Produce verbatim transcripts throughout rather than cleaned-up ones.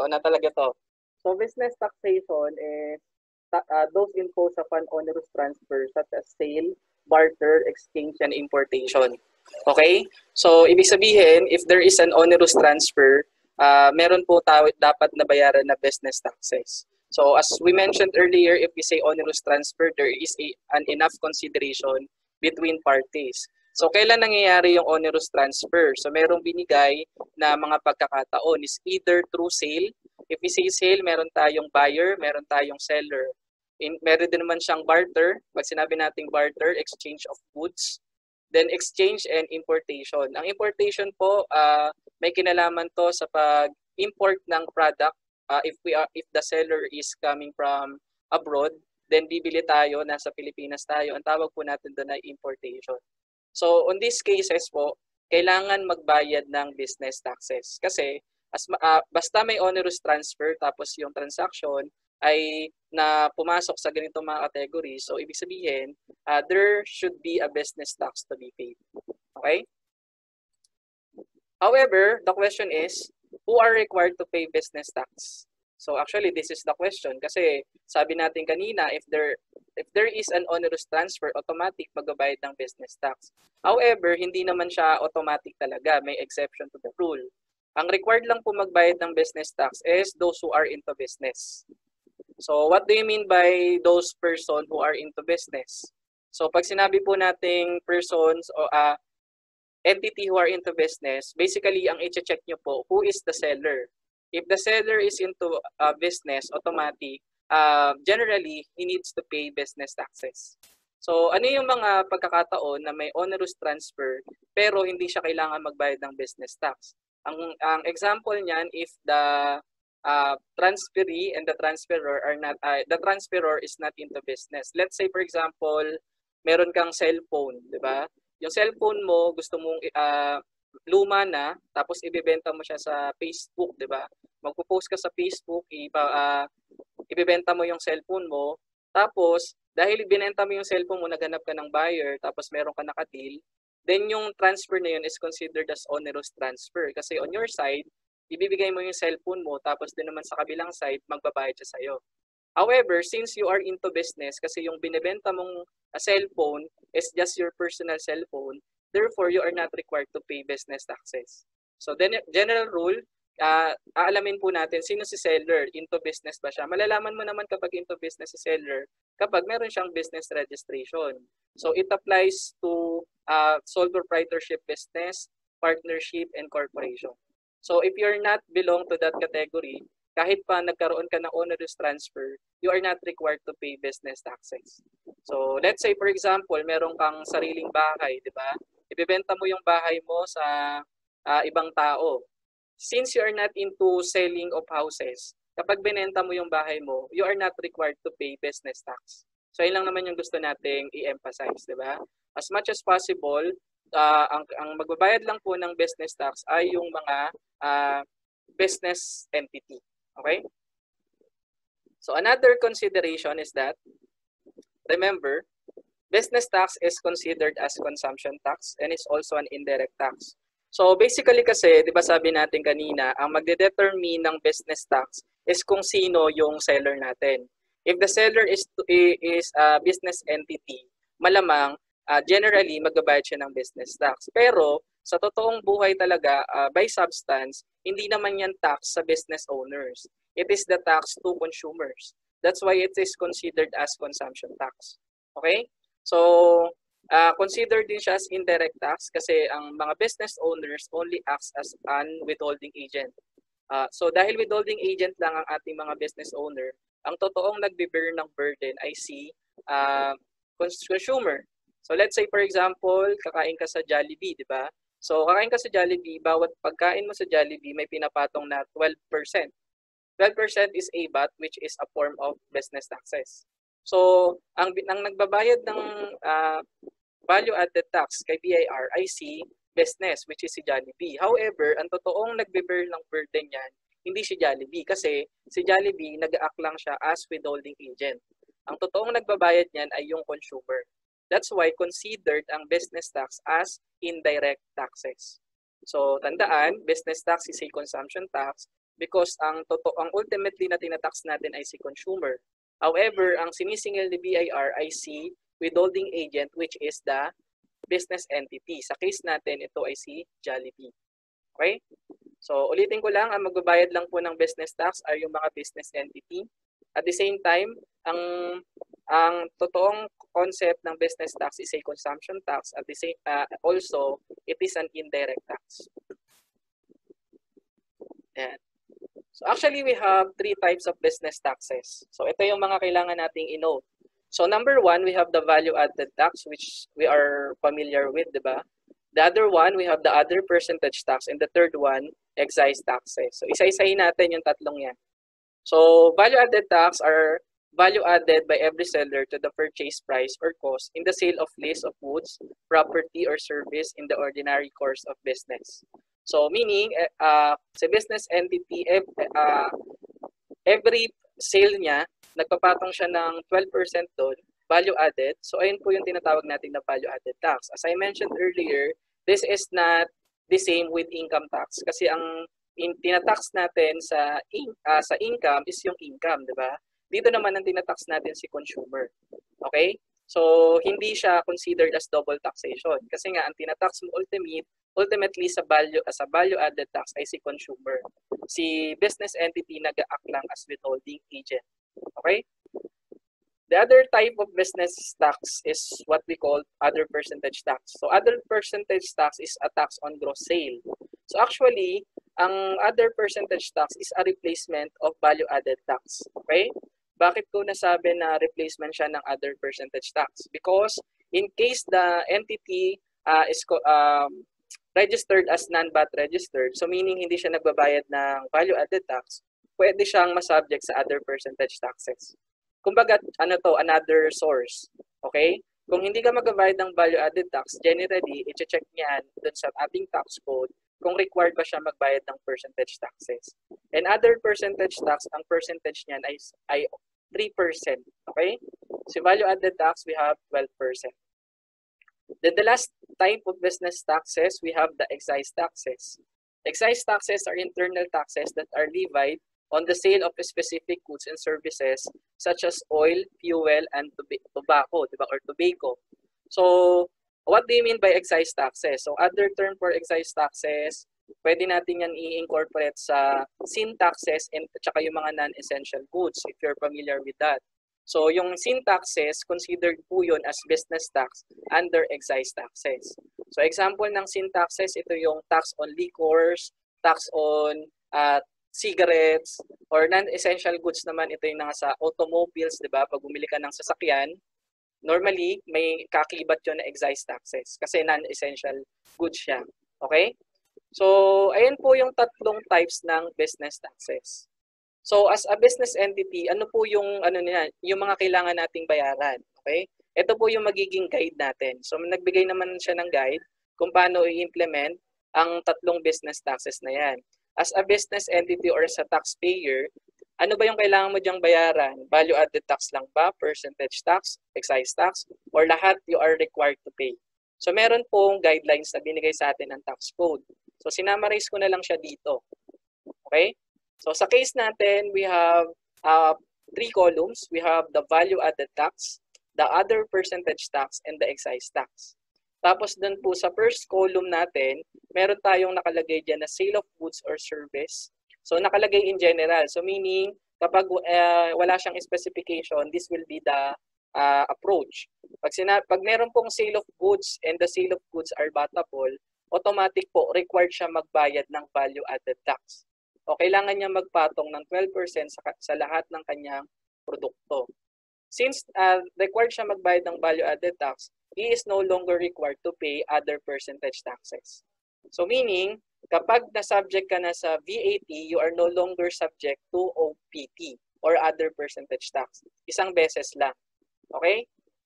So, ano talaga to? So, business taxation is uh, those imposed upon onerous transfer such as sale, barter, exchange, and importation. Okay? So, ibig sabihin, if there is an onerous transfer, uh, meron po tayo dapat na bayaran na business taxes. So, as we mentioned earlier, if we say onerous transfer, there is a, an enough consideration between parties. So, kailan nangyayari yung onerous transfer? So, merong binigay na mga pagkakataon is either through sale. If we say sale, meron tayong buyer, meron tayong seller. In, meron din naman siyang barter. Pag sinabi nating barter, exchange of goods. Then exchange and importation. Ang importation po, uh, may kinalaman to sa pag-import ng product. Uh, if we are, if the seller is coming from abroad, then bibili tayo, nasa Pilipinas tayo. Ang tawag po natin doon ay importation. So, on these cases po, kailangan magbayad ng business taxes. Kasi, as, uh, basta may onerous transfer, tapos yung transaction ay na pumasok sa ganitong mga category, so ibig sabihin, uh, there should be a business tax to be paid. Okay? However, the question is, who are required to pay business tax? So actually, this is the question. Kasi sabi natin kanina, if there if there is an onerous transfer, automatic magbabayad ng business tax. However, hindi naman siya automatic talaga. May exception to the rule. Ang required lang po magbayad ng business tax is those who are into business. So what do you mean by those person who are into business? So pag sinabi po nating persons o uh, entity who are into business, basically ang i-check nyo po, who is the seller? If the seller is into uh, business, automatic, uh, generally, he needs to pay business taxes. So, ano yung mga pagkakataon na may onerous transfer pero hindi siya kailangan magbayad ng business tax? Ang, ang example niyan, if the uh, transferee and the transferor are not, uh, the transferor is not into business. Let's say, for example, meron kang cellphone, di ba? Yung cellphone mo, gusto mong uh, luma na, tapos ibebenta mo siya sa Facebook, di ba? Magpo-post ka sa Facebook, iba, uh, ibebenta mo yung cellphone mo, tapos dahil binenta mo yung cellphone mo, naghanap ka ng buyer, tapos meron ka naka-deal, then yung transfer na yun is considered as onerous transfer. Kasi on your side, ibibigay mo yung cellphone mo, tapos din naman sa kabilang side, magbabayad siya sa'yo. However, since you are into business, kasi yung binibenta mong a cellphone is just your personal cellphone, therefore, you are not required to pay business taxes. So, then, general rule, uh, aalamin po natin sino si seller, into business ba siya. Malalaman mo naman kapag into business si seller, kapag meron siyang business registration. So, it applies to uh, sole proprietorship business, partnership, and corporation. So, if you're not belong to that category, kahit pa nagkaroon ka ng onerous transfer, you are not required to pay business taxes. So, let's say, for example, meron kang sariling bahay, di ba? Ibebenta mo yung bahay mo sa uh, ibang tao. Since you are not into selling of houses, kapag binenta mo yung bahay mo, you are not required to pay business tax. So, yun lang naman yung gusto nating i-emphasize, di ba? As much as possible, uh, ang, ang magbabayad lang po ng business tax ay yung mga uh, business entity. Okay? So, another consideration is that, remember, business tax is considered as consumption tax and is also an indirect tax. So basically kasi, di ba sabi natin kanina, ang magde-determine ng business tax is kung sino yung seller natin. If the seller is is a business entity, malamang uh, generally magbabayad siya ng business tax. Pero sa totoong buhay talaga, uh, by substance, hindi naman yan tax sa business owners. It is the tax to consumers. That's why it is considered as consumption tax. Okay? So, uh, consider din siya as indirect tax kasi ang mga business owners only acts as an withholding agent. Uh, so, dahil withholding agent lang ang ating mga business owner, ang totoong nagbe-bear ng burden ay si uh, consumer. So, let's say for example, kakain ka sa Jollibee, di ba? So, kakain ka sa Jollibee, bawat pagkain mo sa Jollibee may pinapatong na twelve percent. twelve percent is A V A T, which is a form of business taxes. So, ang, ang nagbabayad ng uh, value-added tax kay B I R ay si business, which is si Jollibee. However, ang totoong nagbe-bear ng burden yan, hindi si Jollibee kasi si Jollibee nag-act lang siya as withholding agent. Ang totoong nagbabayad niyan ay yung consumer. That's why considered ang business tax as indirect taxes. So, tandaan, business tax is a consumption tax, because ang toto ang ultimately na tinatax natin ay si consumer. However, ang sinisingil ni B I R ay si withholding agent, which is the business entity. Sa case natin, ito ay si Jollibee. Okay? So, ulitin ko lang, ang magbabayad lang po ng business tax ay yung mga business entity. At the same time, ang ang totoong concept ng business tax is a consumption tax. At the same uh, also, it is an indirect tax. Ayan. So, actually, we have three types of business taxes. So, ito yung mga kailangan nating i-note. So, number one, we have the value-added tax, which we are familiar with, di ba? The other one, we have the other percentage tax. And the third one, excise taxes. So, isa-isahin natin yung tatlong yan. So, value-added tax are value added by every seller to the purchase price or cost in the sale of list of goods, property, or service in the ordinary course of business. So, meaning, uh, sa business entity, uh, every sale niya, nagpapatong siya ng twelve percent doon, value added. So, ayun po yung tinatawag natin na value added tax. As I mentioned earlier, this is not the same with income tax. Kasi ang in, tinatax natin sa, in, uh, sa income is yung income, di ba? Dito naman ang tinatax natin si consumer. Okay? So, hindi siya considered as double taxation. Kasi nga, ang tinatax mo ultimate, ultimately sa value, as a value-added tax ay si consumer. Si business entity nag-act lang as withholding agent. Okay? The other type of business tax is what we call other percentage tax. So, other percentage tax is a tax on gross sale. So, actually, ang other percentage tax is a replacement of value-added tax. Okay? Bakit ko nasabi na replacement siya ng other percentage tax? Because in case the entity uh, is um, registered as non-V A T registered, so meaning hindi siya nagbabayad ng value-added tax, pwede siyang masubject sa other percentage taxes. Kumbaga, ano to, another source. Okay? Kung hindi ka magbabayad ng value-added tax, generally, i-check niyan dun sa ating tax code kung required ba siya magbayad ng percentage taxes. And other percentage tax, ang percentage niyan ay, ay three percent. Okay? So, value-added tax, we have twelve percent. Then the last type of business taxes, we have the excise taxes. Excise taxes are internal taxes that are levied on the sale of specific goods and services such as oil, fuel, and tobacco, diba? Or tobacco. So, what do you mean by excise taxes? So, other term for excise taxes, pwede natin yan i-incorporate sa sin taxes and tsaka yung mga non-essential goods if you're familiar with that. So, yung sin taxes, considered po yun as business tax under excise taxes. So, example ng sin taxes, ito yung tax on liquors, tax on uh, cigarettes, or non-essential goods naman, ito yung nasa automobiles, di ba? Pag bumili ka ng sasakyan, normally, may kakibat yun na excise taxes kasi non-essential goods siya. Okay? So, ayan po yung tatlong types ng business taxes. So, as a business entity, ano po yung ano niya, yung mga kailangan nating bayaran, okay? Ito po yung magiging guide natin. So, nagbigay naman siya ng guide kung paano i-implement ang tatlong business taxes na yan. As a business entity or as a taxpayer, ano ba yung kailangan mo diyang bayaran? Value-added tax lang ba? Percentage tax? Excise tax? Or lahat you are required to pay? So, meron pong guidelines na binigay sa atin ng tax code. So, sinamarize ko na lang siya dito. Okay? So, sa case natin, we have uh, three columns. We have the value-added tax, the other percentage tax, and the excise tax. Tapos, dun po sa first column natin, meron tayong nakalagay dyan na sale of goods or service. So, nakalagay in general. So, meaning, kapag uh, wala siyang specification, this will be the uh, approach. Pag, sina- pag meron pong sale of goods and the sale of goods are batable, automatic po, required siya magbayad ng value-added tax. O kailangan niya magpatong ng twelve percent sa, sa lahat ng kanyang produkto. Since uh, required siya magbayad ng value-added tax, he is no longer required to pay other percentage taxes. So meaning, kapag na-subject ka na sa V A T, you are no longer subject to O P T or other percentage tax. Isang beses lang. Okay?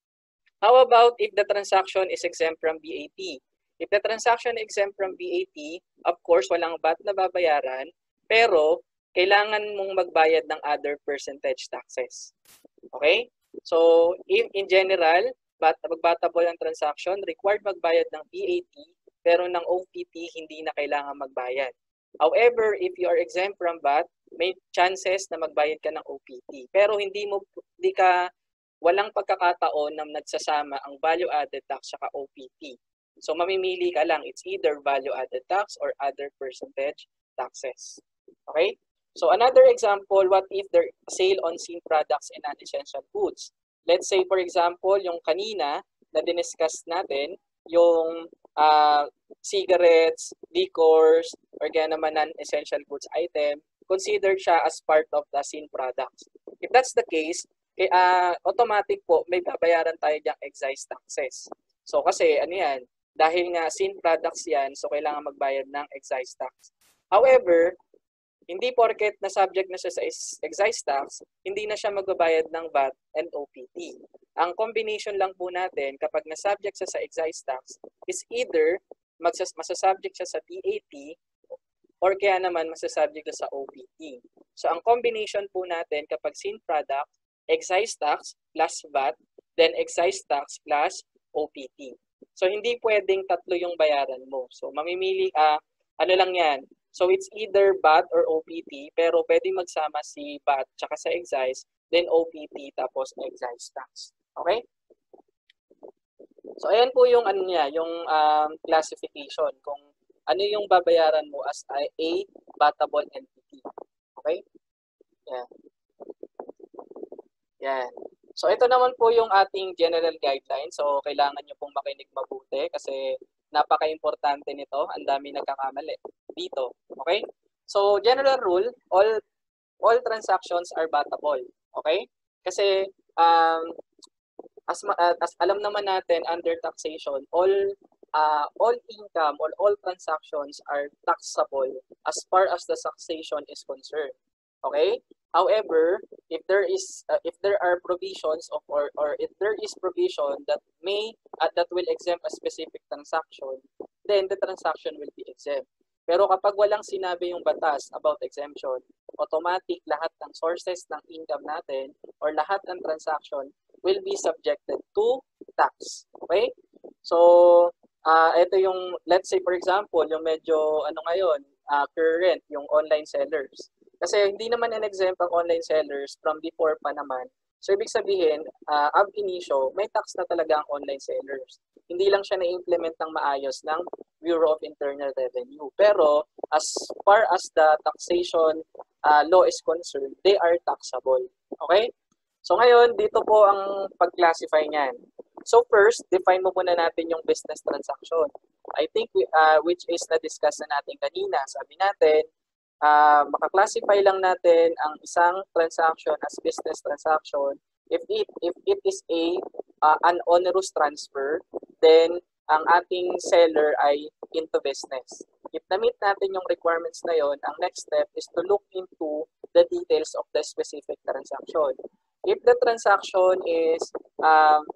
How about if the transaction is exempt from V A T? If the transaction is exempt from V A T, of course, walang V A T na babayaran, pero kailangan mong magbayad ng other percentage taxes. Okay? So, if in general, but magbatable ang transaction, required magbayad ng V A T, pero ng O P T, hindi na kailangan magbayad. However, if you are exempt from V A T, may chances na magbayad ka ng O P T. Pero hindi mo hindi ka walang pagkakataon na nagsasama ang value added tax saka O P T. So mamimili ka lang, it's either value added tax or other percentage taxes. Okay? So another example, what if there sale on seen products and non-essential goods? Let's say for example, yung kanina na diniscuss natin, yung uh, cigarettes, liquors, or kaya naman non-essential goods item, considered siya as part of the seen products. If that's the case, uh, automatic po may babayaran tayo diyang excise taxes. So kasi ano yan, dahil nga seen products yan, so kailangan magbayad ng excise tax. However, hindi porket na subject na siya sa excise tax, hindi na siya magbabayad ng V A T and O P T. Ang combination lang po natin kapag na-subject siya sa excise tax is either magsas masasubject siya sa V A T or kaya naman masasubject siya sa O P T. So ang combination po natin kapag seen product, excise tax plus V A T, then excise tax plus O P T. So hindi pwedeng tatlo yung bayaran mo. So mamimili ah uh, ano lang 'yan. So it's either V A T or O P T, pero pwedeng magsama si V A T tsaka sa excise, then O P T tapos excise tax. Okay? So ayan po yung ano niya, yung um, classification kung ano yung babayaran mo as a, a vatable entity. Okay? Yan. Yan. So ito naman po yung ating general guideline. So kailangan nyo pong makinig mabuti kasi napaka-importante nito. Ang dami nagkakamali dito. Okay? So general rule, all all transactions are vatable. Okay? Kasi um, as, uh, as alam naman natin under taxation, all uh, all income or all transactions are taxable as far as the taxation is concerned. Okay? However, if there is uh, if there are provisions of or or if there is provision that may uh, that will exempt a specific transaction, then the transaction will be exempt. Pero kapag walang sinabi yung batas about exemption, automatic lahat ng sources ng income natin or lahat ng transaction will be subjected to tax. Okay? So, uh, ito yung, let's say for example, yung medyo ano ngayon, uh, current, yung online sellers. Kasi hindi naman in-exempt ang online sellers from before pa naman. So, ibig sabihin, uh, ab initio, may tax na talaga ang online sellers. Hindi lang siya na-implement ng maayos ng Bureau of Internal Revenue. Pero, as far as the taxation uh, law is concerned, they are taxable. Okay? So, ngayon, dito po ang pag-classify niyan. So, first, define mo muna natin yung business transaction. I think, we, uh, which is na-discuss na natin kanina. Sabi natin, Uh, maka-classify lang natin ang isang transaction as business transaction if it if it is a uh, an onerous transfer, then ang ating seller ay into business. If na-meet natin yung requirements na yon, ang next step is to look into the details of the specific transaction. If the transaction is um,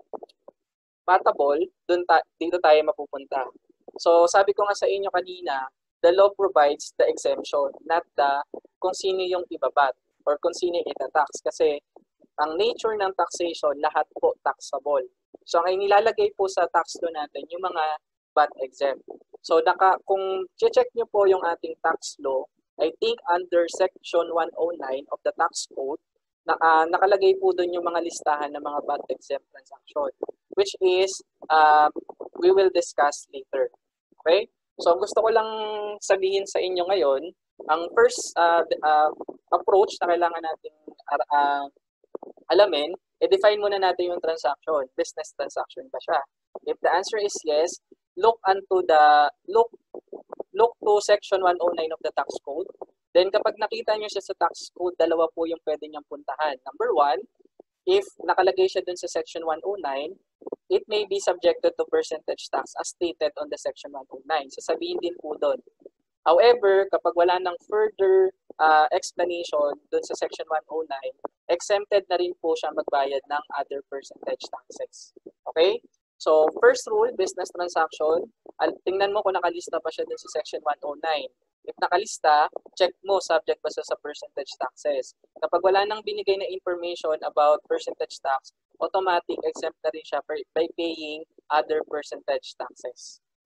vatable, dun ta dito tayo mapupunta. So sabi ko nga sa inyo kanina, the law provides the exemption, not the kung sino yung ibabat or kung sino itatax. Kasi ang nature ng taxation, lahat po taxable. So ang inilalagay po sa tax law natin, yung mga V A T exempt. So naka, kung check nyo po yung ating tax law, I think under section one oh nine of the tax code, na, uh, nakalagay po doon yung mga listahan ng mga V A T exempt transaction, which is, uh, we will discuss later. Okay? So, gusto ko lang sabihin sa inyo ngayon, ang first uh, uh, approach na kailangan natin uh, alamin, i-define muna natin yung transaction. Business transaction ba siya? If the answer is yes, look unto the look look to section one oh nine of the tax code. Then kapag nakita niyo siya sa tax code, dalawa po yung pwede niyang puntahan. Number one, if nakalagay siya dun sa section one oh nine, it may be subjected to percentage tax as stated on the section one oh nine. Sasabihin din po doon. However, kapag wala ng further uh, explanation doon sa section one oh nine, exempted na rin po siya magbayad ng other percentage taxes. Okay? So, first rule, business transaction, tingnan mo kung nakalista pa siya doon sa section one oh nine. If nakalista, check mo subject ba siya sa percentage taxes. Kapag wala nang binigay na information about percentage tax, automatic exempt na rin siya by paying other percentage taxes.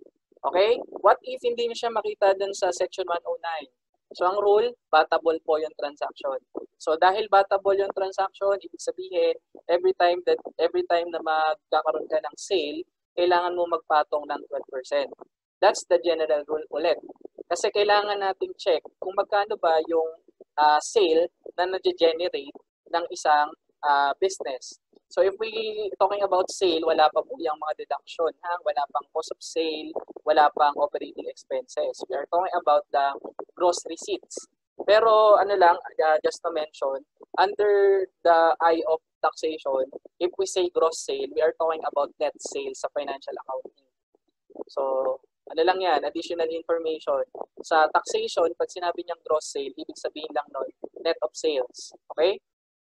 Okay? What if hindi niyo siya makita dun sa section one oh nine? So ang rule, batable po yung transaction. So dahil batable yung transaction, ibig sabihin, every time that every time na magkakaroon ka ng sale, kailangan mo magpatong ng twelve percent. That's the general rule ulit. Kasi kailangan nating check kung magkano ba yung uh, sale na na-generate ng isang uh, business. So if we talking about sale, wala pa po yung mga deduction, ha? Wala pang cost of sale, wala pang operating expenses. We are talking about the gross receipts. Pero ano lang, uh, just to mention, under the eye of taxation, if we say gross sale, we are talking about net sales sa financial accounting. So, ano lang yan, additional information. Sa taxation, pag sinabi niyang gross sale, ibig sabihin lang nun, net of sales. Okay?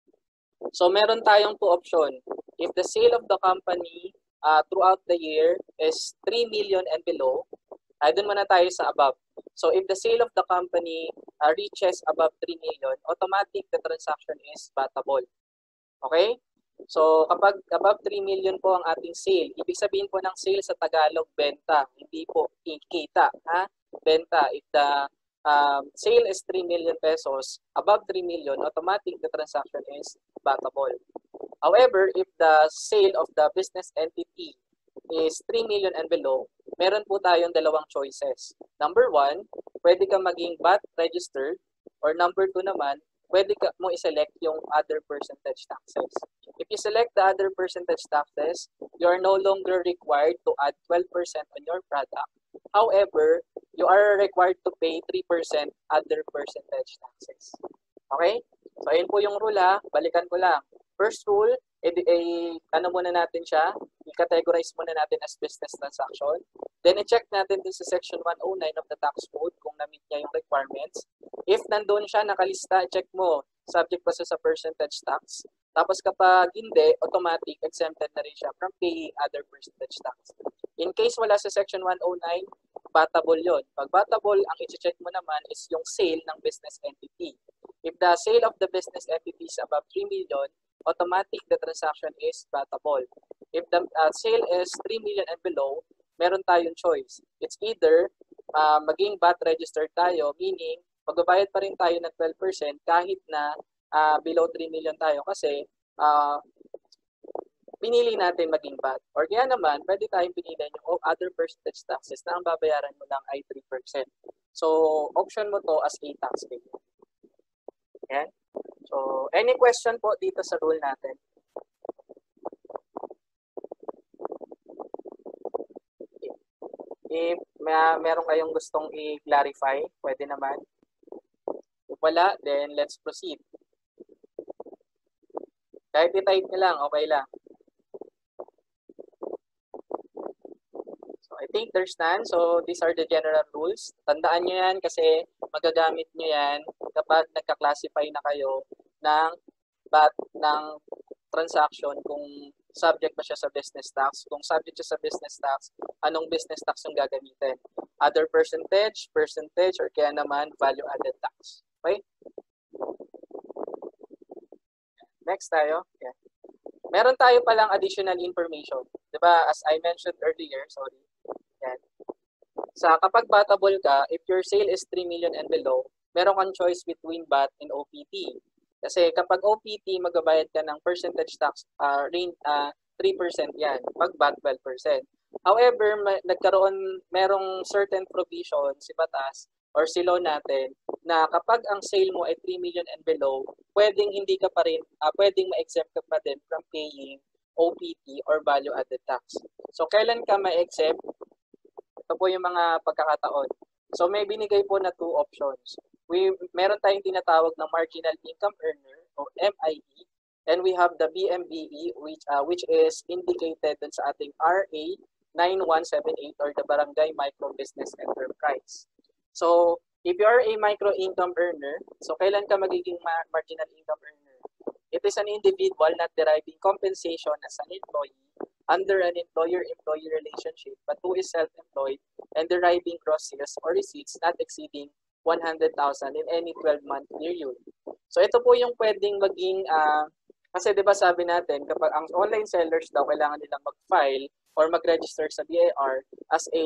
So, meron tayong two option. If the sale of the company uh, throughout the year is three million and below, ay doon muna tayo sa above. So, if the sale of the company uh, reaches above three million, automatic the transaction is batable. Okay? So, kapag above three million po ang ating sale, ibig sabihin po ng sale sa Tagalog, benta, hindi po kita. Ha? Benta. If the um, sale is three million pesos, above three million, automatic the transaction is batable. However, if the sale of the business entity is three million and below, meron po tayong dalawang choices. Number one, pwede ka maging V A T registered, or number two naman, pwede ka mo i-select yung other percentage taxes. If you select the other percentage taxes, you are no longer required to add twelve percent on your product. However, you are required to pay three percent other percentage taxes. Okay? So, ayun po yung rule ha. Balikan ko lang. First rule, eh, eh, ano muna natin siya, i-categorize muna natin as business transaction. Then, i-check natin din sa section one oh nine of the tax code kung na-meet niya yung requirements. If nandun siya, nakalista, check mo, subject pa siya sa percentage tax. Tapos kapag hindi, automatic, exempted na rin siya from paying other percentage tax. In case wala sa section one oh nine, batable yon. Pag batable, ang i-check mo naman is yung sale ng business entity. If the sale of the business entity is above three million, automatic the transaction is batable. If the uh, sale is three million and below, meron tayong choice. It's either uh, maging V A T registered tayo, meaning magbabayad pa rin tayo ng twelve percent kahit na uh, below three million tayo kasi uh, pinili natin maging V A T. Or kaya naman, pwede tayong pinili yung other percentage taxes na ang babayaran mo lang ay three percent. So, option mo to as a tax payer. Yan. So, any question po dito sa rule natin? If may, meron kayong gustong i-clarify, pwede naman. If wala, then let's proceed. Kahit i-type nyo lang, okay lang. So, I think there's none. So, these are the general rules. Tandaan nyo yan kasi magagamit nyo yan kapag nagka-classify na kayo ng V A T ng transaction kung subject ba siya sa business tax. Kung subject siya sa business tax, anong business tax yung gagamitin? Other percentage, percentage, or kaya naman value-added tax. Okay? Next tayo. Yeah. Meron tayo palang additional information. Diba? As I mentioned earlier, sorry. Yan. Sa kapag batable ka, if your sale is three million and below, meron kang choice between V A T and O P T. Kasi kapag O P T, magbabayad ka ng percentage tax, uh, range, uh, three percent yan. Pag V A T, twelve percent. However, may, nagkaroon, merong certain provision si batas or si law natin na kapag ang sale mo ay three million and below, pwedeng hindi ka pa rin, uh, pwedeng ma-exempt ka pa din from paying O P T or value-added tax. So, kailan ka ma-exempt? Ito po yung mga pagkakataon. So, may binigay po na two options. We, meron tayong tinatawag na marginal income earner o M I E, and we have the B M B E which uh, which is indicated dun sa ating R A nine one seven eight or the Barangay Micro Business Enterprise. So, if you are a micro income earner, so kailan ka magiging ma marginal income earner? It is an individual not deriving compensation as an employee under an employer-employee relationship but who is self-employed and deriving gross sales or receipts not exceeding one hundred thousand in any twelve-month period. So ito po yung pwedeng maging, uh, kasi di ba sabi natin, kapag ang online sellers daw kailangan nilang mag-file or mag-register sa B I R as a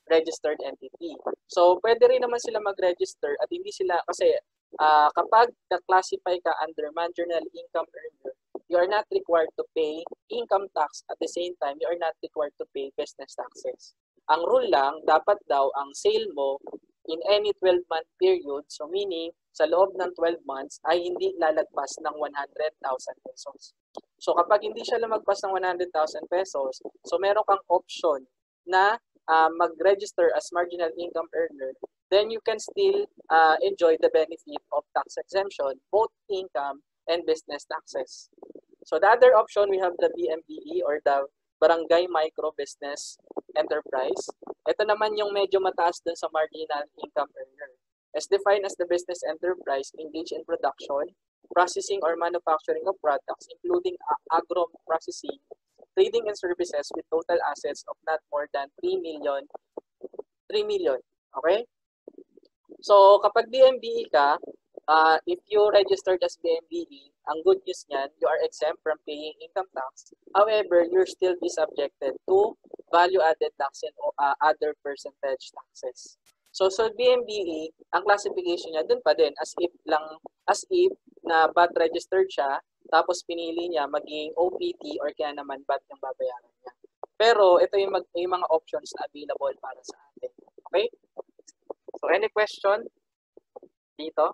registered entity. So, pwede rin naman sila mag-register at hindi sila, kasi uh, kapag na-classify ka under marginal income earner, you are not required to pay income tax. At the same time, you are not required to pay business taxes. Ang rule lang, dapat daw ang sale mo in any twelve-month period, so meaning sa loob ng twelve months ay hindi lalagpas ng one hundred thousand pesos. So kapag hindi siya lumagpas ng one hundred thousand pesos, so meron kang option na uh, mag-register as marginal income earner, then you can still uh, enjoy the benefit of tax exemption, both income and business taxes. So the other option, we have the B M B E or the Barangay Micro Business Enterprise. Ito naman yung medyo mataas dun sa marginal income earner. As defined as the business enterprise engaged in production, processing or manufacturing of products, including agro-processing, trading and services with total assets of not more than three million. three million. Okay? So, kapag B M B E ka, uh, if you registered as B M B E, ang good news niyan, you are exempt from paying income tax. However, you're still be subjected to value-added tax and uh, other percentage taxes. So, so B M B E, ang classification niya, dun pa din, as if lang, as if na V A T registered siya, tapos pinili niya maging O P T or kaya naman V A T yung babayaran niya. Pero, ito yung, mag, yung mga options na available para sa atin. Okay? So, any question dito?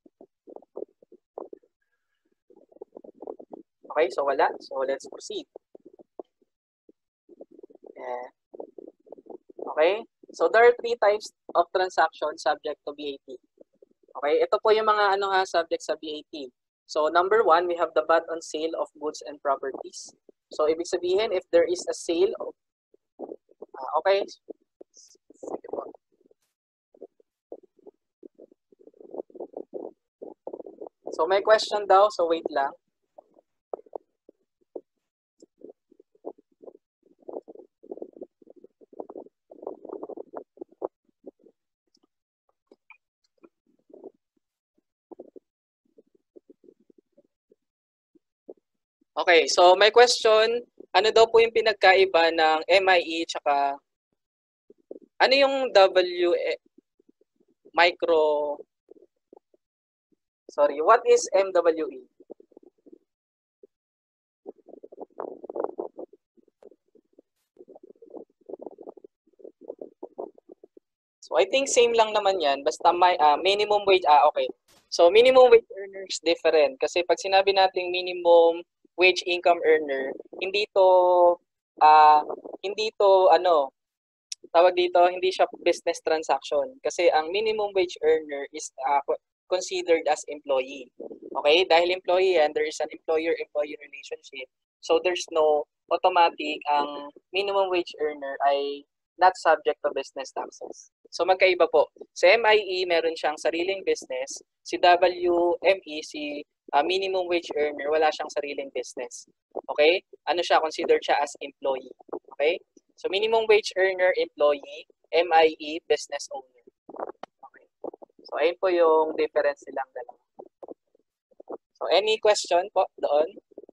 Okay, so wala. So, let's proceed. Yeah. Okay? So, there are three types of transactions subject to V A T. Okay? Ito po yung mga ano ha, subject sa V A T. So, number one, we have the V A T on sale of goods and properties. So, ibig sabihin, if there is a sale of... Uh, okay? Sige po. So, may question daw. So, wait lang. Okay, so my question, ano daw po yung pinagkaiba ng M I E tsaka ano yung W micro, sorry, what is M W E? So I think same lang naman yan, basta may uh, minimum wage, ah okay. So minimum wage earners different kasi pag sinabi nating minimum wage income earner, hindi to uh, hindi to ano, tawag dito, hindi siya business transaction kasi ang minimum wage earner is uh, considered as employee. Okay? Dahil employee yan, there is an employer-employee relationship. So there's no automatic ang minimum wage earner ay not subject to business taxes. So magkaiba po. Sa M I E, meron siyang sariling business. Si W M E, si uh, minimum wage earner, wala siyang sariling business. Okay? Ano siya? Considered siya as employee. Okay? So minimum wage earner, employee, M I E, business owner. Okay. So ayun po yung difference nilang dalawa. So any question po doon?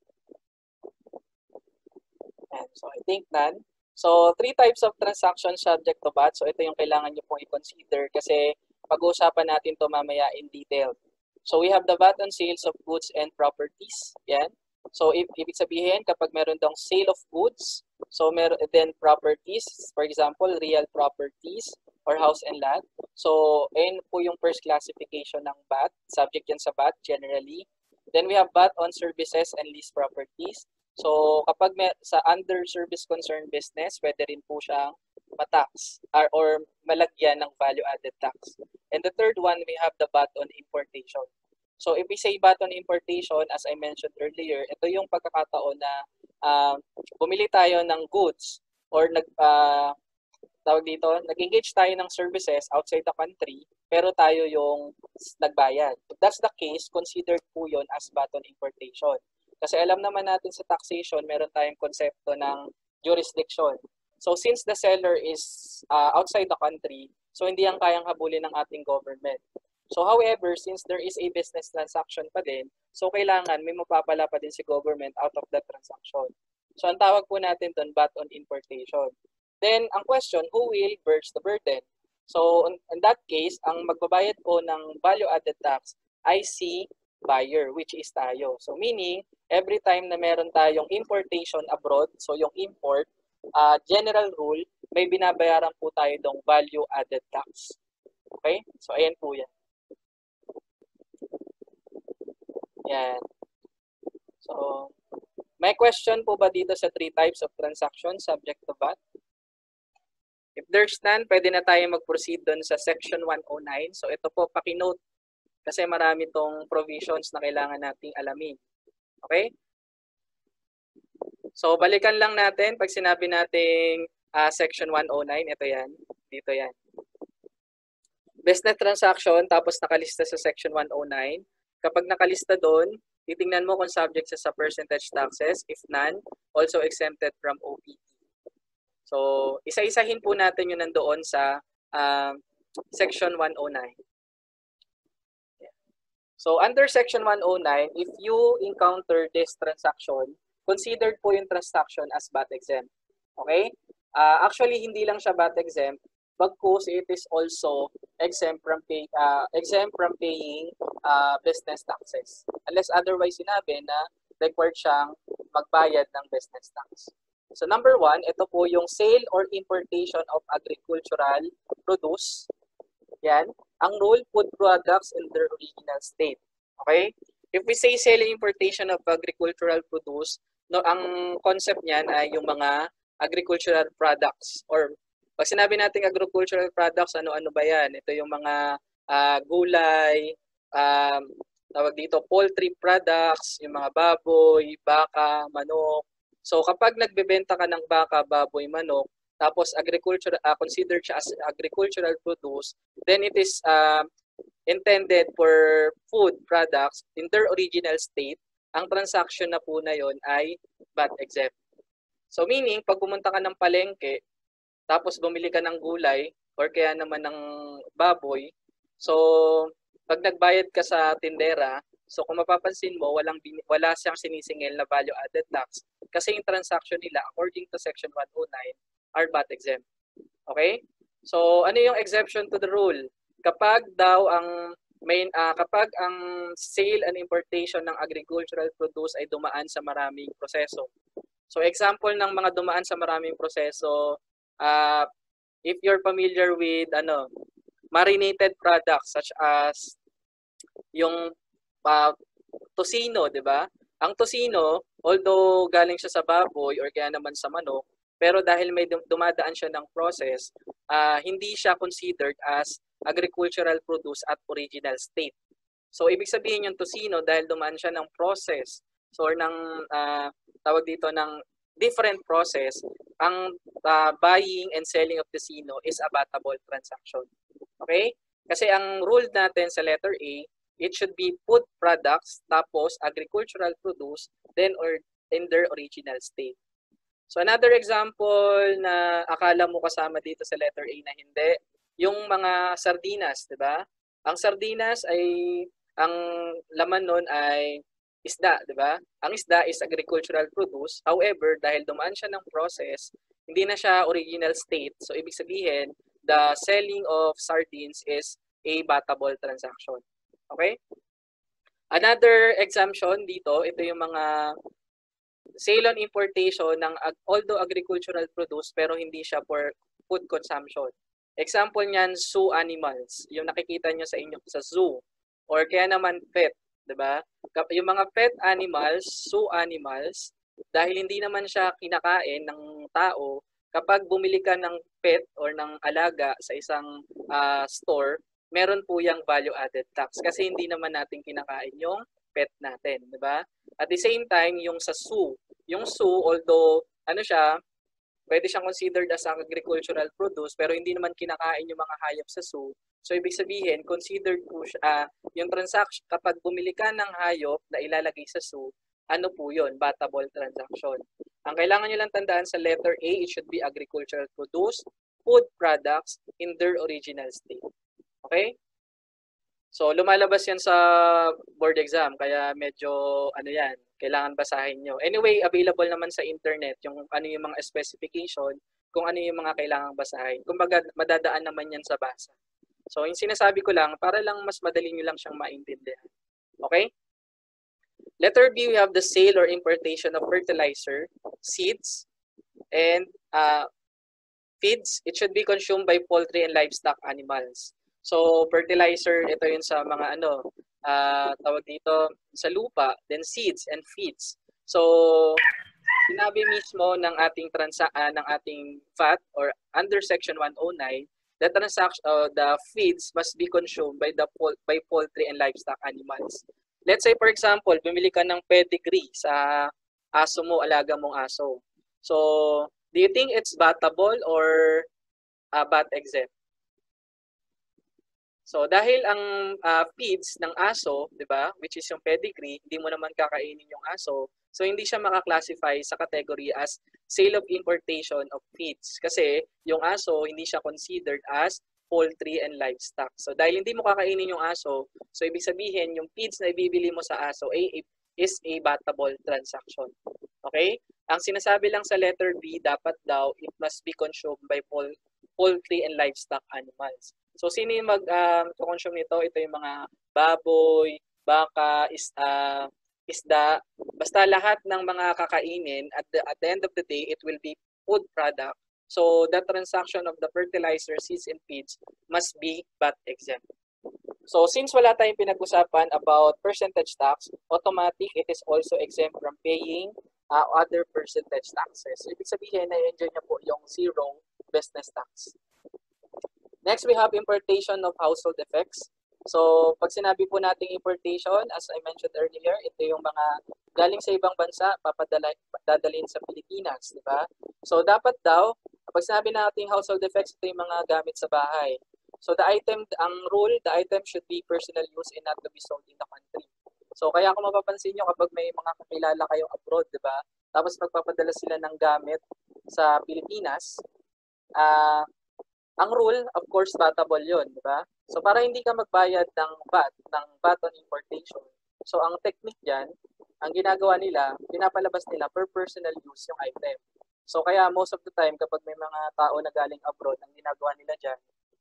And so I think none. So three types of transactions subject to V A T. So ito yung kailangan nyo pong i-consider kasi pag-uusapan natin to mamaya in detail. So we have the V A T on sales of goods and properties. Yan. So if, ibig sabihin kapag meron dong sale of goods, so meron then properties, for example, real properties or house and land. So ayun po yung first classification ng V A T. Subject yan sa V A T generally. Then we have V A T on services and lease properties. So kapag may, sa under service concern business, pwede rin po siyang matax or, or malagyan ng value-added tax. And the third one, we have the V A T on importation. So if we say V A T on importation, as I mentioned earlier, ito yung pagkakataon na uh, bumili tayo ng goods or nag, uh, tawag dito, nag-engage tayo ng services outside the country, pero tayo yung nagbayad. If that's the case, considered po yun as V A T on importation. Kasi alam naman natin sa taxation, meron tayong konsepto ng jurisdiction. So since the seller is uh, outside the country, so hindi yan kayang habulin ng ating government. So however, since there is a business transaction pa din, so kailangan may mapapala pa din si government out of that transaction. So ang tawag po natin doon, V A T on importation. then ang question, who will bears the burden? So, in, in that case, ang magbabayad po ng value-added tax ay si buyer, which is tayo. So, meaning, every time na meron tayong importation abroad, so yung import, uh, general rule, may binabayaran po tayo ng value-added tax. Okay? So, ayan po yan. Yan. So, may question po ba dito sa three types of transactions subject to V A T? If there's none, pwede na tayo mag-proceed doon sa section one oh nine. So, ito po, pakinote kasi marami tong provisions na kailangan nating alamin. Okay? So, balikan lang natin pag sinabi nating uh, section one oh nine, ito yan, dito yan. Business transaction, tapos nakalista sa section one oh nine. Kapag nakalista doon, titingnan mo kung subject sa percentage taxes. If none, also exempted from O P T. So, isa-isahin po natin yun nandoon sa uh, section one oh nine. So, under section one oh nine, if you encounter this transaction, considered po yung transaction as V A T exempt. Okay? Uh, actually, hindi lang siya V A T exempt, bagkus it is also exempt from pay, uh, exempt from paying uh, business taxes. Unless otherwise sinabi na required siyang magbayad ng business tax. So number one, ito po yung sale or importation of agricultural produce. Yan. Ang rule, food products in their original state. Okay? If we say sale and importation of agricultural produce, no, ang concept niyan ay yung mga agricultural products or pag sinabi natin agricultural products, ano-ano ba yan? Ito yung mga uh, gulay, um, tawag dito, poultry products, yung mga baboy, baka, manok. So kapag nagbebenta ka ng baka, baboy, manok, tapos agriculture, uh, considered siya as agricultural produce, then it is uh, intended for food products in their original state. Ang transaction na po na yon ay V A T exempt. So meaning, pag pumunta ka ng palengke, tapos bumili ka ng gulay or kaya naman ng baboy. So, pag nagbayad ka sa tindera, so kung mapapansin mo, walang wala siyang sinisingil na value added tax kasi yung transaction nila according to section one oh nine are V A T exempt. Okay? So, ano yung exception to the rule? Kapag daw ang main uh, kapag ang sale and importation ng agricultural produce ay dumaan sa maraming proseso. So, example ng mga dumaan sa maraming proseso, Uh, if you're familiar with ano marinated products such as yung uh, tocino, 'di ba? Ang tocino, although galing siya sa baboy or kaya naman sa manok, pero dahil may dumadaan siya ng process, uh, hindi siya considered as agricultural produce at original state. So ibig sabihin yung tocino dahil dumaan siya ng process, so or ng uh, tawag dito ng different process, ang uh, buying and selling of tocino is a vatable transaction. Okay? Kasi ang rule natin sa letter A, it should be food products, tapos agricultural produce, then or in their original state. So another example na akala mo kasama dito sa letter A na hindi, yung mga sardinas, di ba? Ang sardinas ay, ang laman nun ay isda, di ba? Ang isda is agricultural produce. However, dahil dumaan siya ng process, hindi na siya original state. So, ibig sabihin, the selling of sardines is a vatable transaction. Okay? Another exemption dito, ito yung mga sale on importation ng although agricultural produce pero hindi siya for food consumption. Example niyan, zoo animals. Yung nakikita nyo sa inyo sa zoo. Or kaya naman pet. Diba? Yung mga pet animals, zoo animals, dahil hindi naman siya kinakain ng tao, kapag bumili ka ng pet or ng alaga sa isang uh, store, meron po yung value added tax kasi hindi naman natin kinakain yung pet natin, diba? At the same time, yung sa zoo, yung zoo, although ano siya, pwede siyang considered as agricultural produce pero hindi naman kinakain yung mga hayop sa zoo. So, ibig sabihin, considered po siya, uh, yung transaction, kapag bumili ka ng hayop na ilalagay sa zoo, ano po yun? Vatable transaction. Ang kailangan nyo lang tandaan sa letter A, it should be agricultural produce, food products in their original state. Okay? So, lumalabas yan sa board exam, kaya medyo, ano yan, kailangan basahin nyo. Anyway, available naman sa internet yung ano yung mga specification kung ano yung mga kailangang basahin. Kumbaga, madadaan naman yan sa basa. So, yung sinasabi ko lang, para lang mas madali nyo lang siyang maintindihan. Okay? Letter B, we have the sale or importation of fertilizer, seeds, and uh, feeds. It should be consumed by poultry and livestock animals. So, fertilizer, ito yun sa mga ano, uh, tawag dito, sa lupa, then seeds and feeds. So, sinabi mismo ng ating transa uh, ng ating V A T or under section one oh nine, the transaction uh, the feeds must be consumed by the by poultry and livestock animals. Let's say for example, bumili ka ng pedigree sa aso mo, alaga mong aso. So, do you think it's vatable or uh, V A T exempt? So, dahil ang uh, feeds ng aso, 'di ba, which is yung pedigree, hindi mo naman kakainin yung aso. So, hindi siya maka-classify sa category as sale of importation of feeds kasi yung aso hindi siya considered as poultry and livestock. So, dahil hindi mo kakainin yung aso, so ibig sabihin yung feeds na ibibili mo sa aso ay is a vatable transaction. Okay? Ang sinasabi lang sa letter B, dapat daw it must be consumed by poultry and livestock animals. So, sino yung mag-consume um, nito? Ito yung mga baboy, baka, is, uh, isda, basta lahat ng mga kakainin, at the, at the end of the day, it will be food product. So, the transaction of the fertilizer, seeds, and feeds must be V A T exempt. So, since wala tayong pinag-usapan about percentage tax, automatic, it is also exempt from paying uh, other percentage taxes. So, ibig sabihin, na-enjoy niya po yung zero business tax. Next, we have importation of household effects. So, pag sinabi po nating importation, as I mentioned earlier, ito yung mga galing sa ibang bansa, papadala, dadalhin sa Pilipinas, di ba? So, dapat daw, pag sinabi nating household effects, ito yung mga gamit sa bahay. So, the item, ang rule, the item should be personal use and not to be sold in the country. So, kaya kung mapapansin nyo, kapag may mga kakilala kayong abroad, di ba? Tapos magpapadala sila ng gamit sa Pilipinas, ah, uh, ang rule, of course, vatable yun, di ba? So, para hindi ka magbayad ng V A T, ng V A T on importation. So, ang technique dyan, ang ginagawa nila, pinapalabas nila per personal use yung item. So, kaya most of the time, kapag may mga tao na galing abroad, ang ginagawa nila dyan,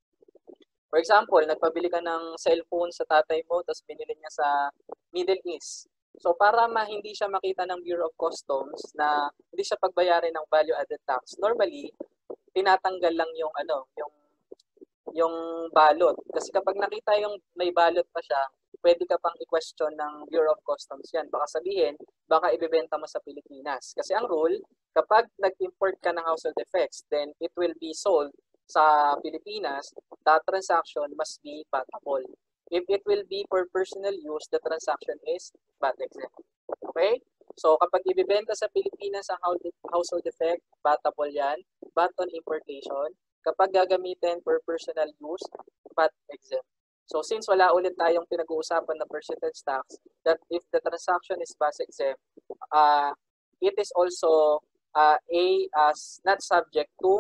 for example, nagpabili ka ng cellphone sa tatay mo, tapos binili niya sa Middle East. So, para ma hindi siya makita ng Bureau of Customs na hindi siya pagbayarin ng value-added tax, normally, tinatanggal lang yung ano, yung yung balot. Kasi kapag nakita yung may balot pa siya, pwede ka pang i-question ng Bureau of Customs yan. Baka sabihin, baka ibebenta mo sa Pilipinas. Kasi ang rule, kapag nag-import ka ng household effects, then it will be sold sa Pilipinas, that transaction must be vatable. If it will be for personal use, the transaction is V A T exempt. Okay? So, kapag ibibenta sa Pilipinas ang household effect, vatable yan. V A T on importation. Kapag gagamitin for personal use, V A T exempt. So, since wala ulit tayong pinag-uusapan na percentage tax, that if the transaction is V A T exempt, uh, it is also uh, a as not subject to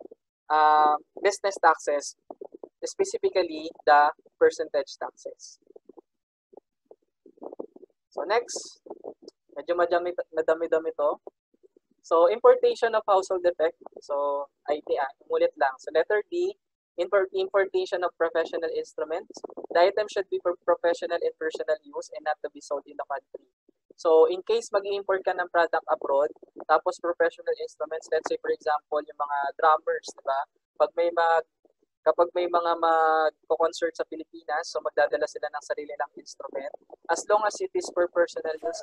uh, business taxes, specifically the percentage taxes. So, next. Medyo madami, madami-dami to. So, importation of household effect. So, I T A, umulit lang. So, letter D, import, importation of professional instruments. The item should be for professional and personal use and not to be sold in the country. So, in case mag-import ka ng product abroad, tapos professional instruments, let's say for example, yung mga drummers, di ba? Pag may mag Kapag may mga mag-concert sa Pilipinas, so magdadala sila ng sarili ng instrument, as long as it is for personal use,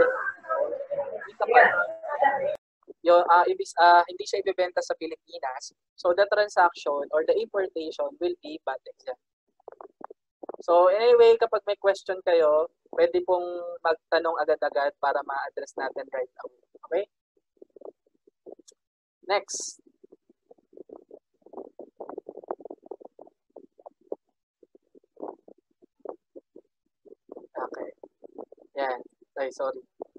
yung, uh, ibis, uh, hindi siya ibebenta sa Pilipinas, so the transaction or the importation will be V A T exempt. So anyway, kapag may question kayo, pwede pong magtanong agad-agad para ma-address natin right now. Okay? Next. Okay. Yan. Ay, sorry.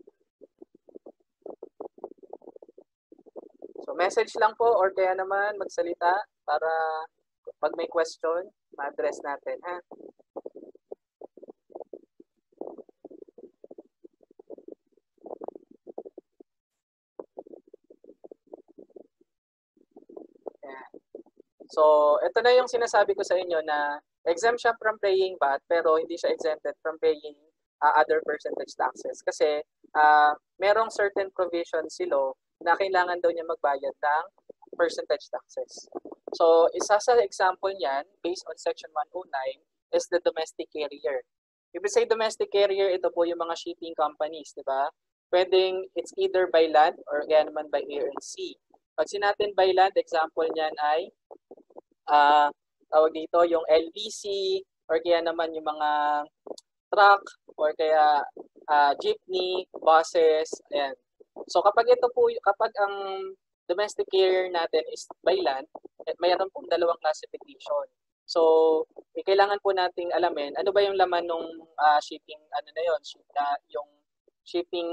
So, message lang po or kaya naman magsalita para pag may question, ma-address natin, ha? So, ito na yung sinasabi ko sa inyo na exempt siya from paying V A T pero hindi siya exempted from paying uh, other percentage taxes kasi uh, merong certain provisions si law na kailangan daw niya magbayad ng percentage taxes. So, isa sa example niyan based on Section one oh nine is the domestic carrier. If we say domestic carrier, ito po yung mga shipping companies, di ba? Pwedeng it's either by land or kaya naman by air and sea. Pag sinatin by land, example niyan ay uh, tawag dito yung L V C or kaya naman yung mga truck or kaya uh, jeepney, buses, ayan. So kapag ito po, kapag ang domestic carrier natin is by land, mayroon pong dalawang classification. So, eh, kailangan po nating alamin ano ba yung laman ng uh, shipping ano na yon, uh, yung shipping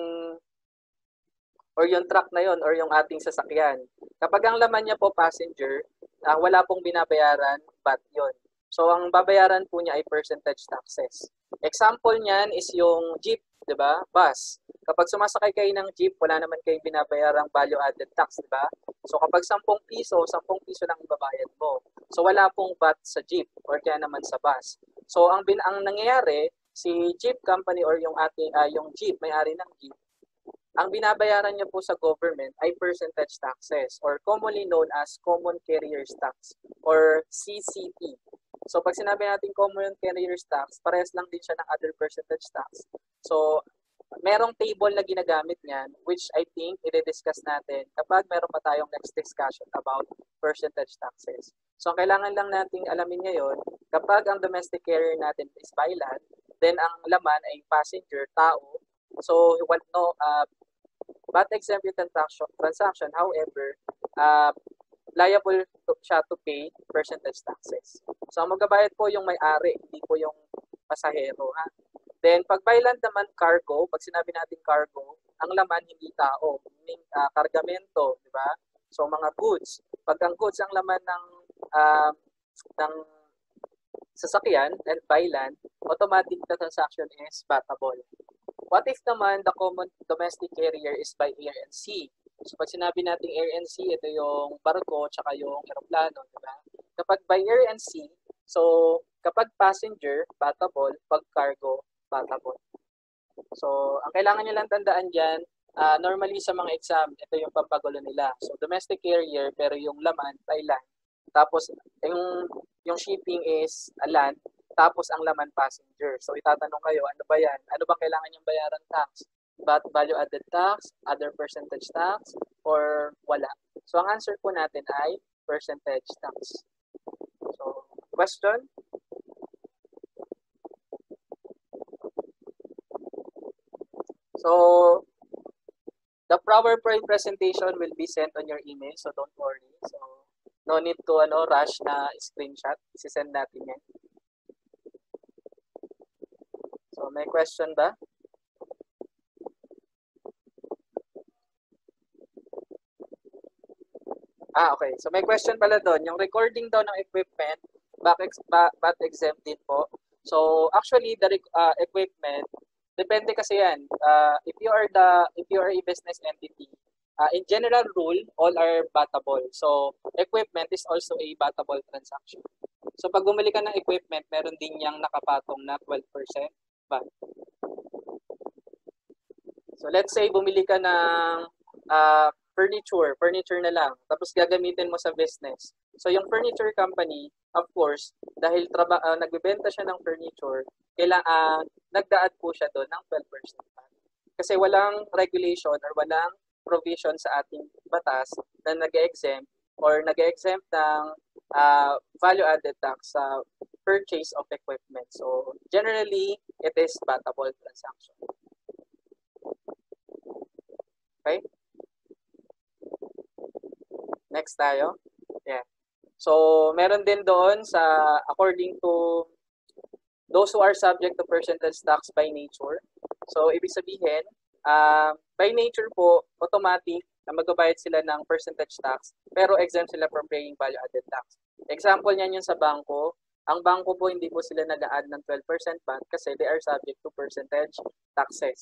or yung truck na yon or yung ating sasakyan. Kapag ang laman niya po passenger, uh, wala pong binabayaran V A T yon. So, ang babayaran po niya ay percentage taxes. Example niyan is yung jeep, di ba? Bus. Kapag sumasakay kayo ng jeep, wala naman kayong binabayarang value-added tax, di ba? So, kapag ten piso, ten piso lang ibabayad mo. So, wala pong V A T sa jeep or kaya naman sa bus. So, ang, bin ang nangyayari, si jeep company or yung, ating, uh, yung jeep, may-ari ng jeep, ang binabayaran niya po sa government ay percentage taxes or commonly known as Common Carriers Tax or C C T. So, pag sinabi natin Common Carriers Tax, parehas lang din siya ng other percentage tax. So, merong table na ginagamit niyan which I think i-discuss natin kapag meron pa tayong next discussion about percentage taxes. So, ang kailangan lang nating alamin ngayon, kapag ang domestic carrier natin is by land, then ang laman ay passenger, tao. So, what no, uh, V A T exempt transaction, however, uh, liable to, siya to pay percentage taxes. So, ang magbabayad po yung may-ari, hindi po yung pasahero. Ha? Then, pag by land naman cargo, pag sinabi natin cargo, ang laman hindi tao, meaning uh, kargamento, di ba? So, mga goods. Pag ang goods ang laman ng, uh, ng sasakyan and by land, automatic the transaction is vatable. What if naman the common domestic carrier is by air and sea? So, pag sinabi natin air and sea, ito yung barko tsaka yung aeroplano, di ba? Kapag by air and sea, so, kapag passenger, vatable, pag cargo, vatable. So, ang kailangan nyo lang tandaan dyan, uh, normally sa mga exam, ito yung pampagulo nila. So, domestic carrier, pero yung laman, by land. Tapos, yung, yung shipping is land, tapos ang laman passenger. So, itatanong kayo, ano ba yan? Ano ba kailangan yung bayaran tax? V A T value-added tax, other percentage tax, or wala? So, ang answer po natin ay percentage tax. So, question? So, the PowerPoint presentation will be sent on your email, so don't worry. So, no need to ano rush na screenshot. Isi-send natin yan. So, may question ba? Ah, okay. So, may question pala doon. Yung recording daw ng equipment, bakit ba, ba't exempt din po? So, actually, the uh, equipment, depende kasi yan. Uh, if you are the, if you are a business entity, uh, in general rule, all are vatable. So, equipment is also a vatable transaction. So, pag bumili ka ng equipment, meron din yang nakapatong na twelve percent V A T. So, let's say, bumili ka ng uh, furniture, furniture na lang, tapos gagamitin mo sa business. So, yung furniture company, of course, dahil traba, uh, nagbebenta siya ng furniture, kailang, uh, nagdaad po siya doon ng twelve percent V A T. Kasi walang regulation or walang provision sa ating batas na nag-exempt or nag-exempt ng uh, value-added tax sa purchase of equipment. So, generally, it is vatable transaction. Okay? Next tayo. Yeah. So, meron din doon sa according to those who are subject to percentage tax by nature. So, ibig sabihin, uh, by nature po, automatic na magbabayad sila ng percentage tax, pero exempt sila from paying value-added tax. Example niyan yung sa bangko. Ang bangko po, hindi po sila nag-a-add ng twelve percent V A T kasi they are subject to percentage taxes.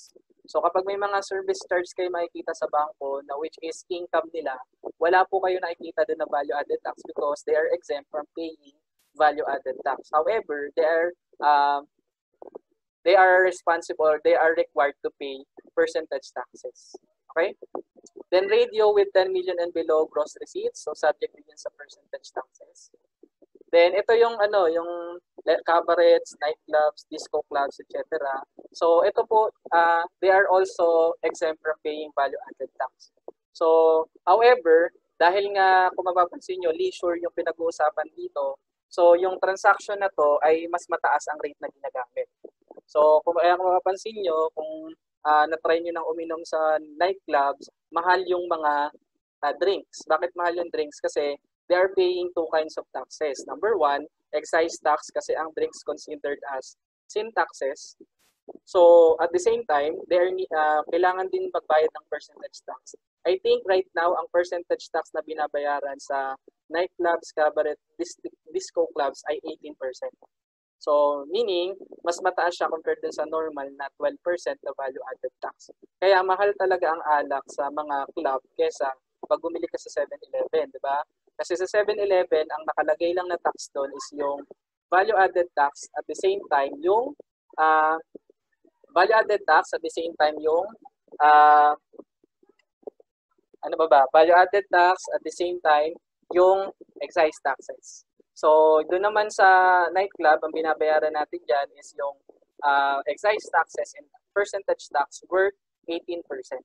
So kapag may mga service charge kayo makikita sa bangko na which is income nila, wala po kayo nakikita doon na value added tax because they are exempt from paying value added tax. However, they are um, they are responsible, they are required to pay percentage taxes. Okay? Then radio with ten million and below gross receipts, so subject din sa percentage taxes. Then ito yung ano, yung cabarets, nightclubs, disco clubs, et cetera. So ito po, uh, they are also exempt from paying value-added tax. So, however, dahil nga kung mapapansin nyo, leisure yung pinag-uusapan dito, so yung transaction na to ay mas mataas ang rate na ginagamit. So, kung kaya kung mapapansin nyo, kung uh, na-try nyo nang uminom sa nightclubs, mahal yung mga uh, drinks. Bakit mahal yung drinks? Kasi they are paying two kinds of taxes. Number one, excise tax kasi ang drinks considered as sin taxes. So, at the same time, they are, uh, kailangan din magbayad ng percentage tax. I think right now, ang percentage tax na binabayaran sa nightclubs, cabaret, disco clubs ay eighteen percent. So, meaning, mas mataas siya compared din sa normal na twelve percent na value-added tax. Kaya mahal talaga ang alak sa mga club kesa pag bumili ka sa seven eleven, di ba? Kasi sa seven eleven, ang nakalagay lang na tax doon is yung value-added tax at the same time yung uh, value-added tax at the same time yung uh, ano ba ba? Value-added tax at the same time yung excise taxes. So, doon naman sa nightclub, ang binabayaran natin dyan is yung uh, excise taxes and percentage tax worth eighteen percent.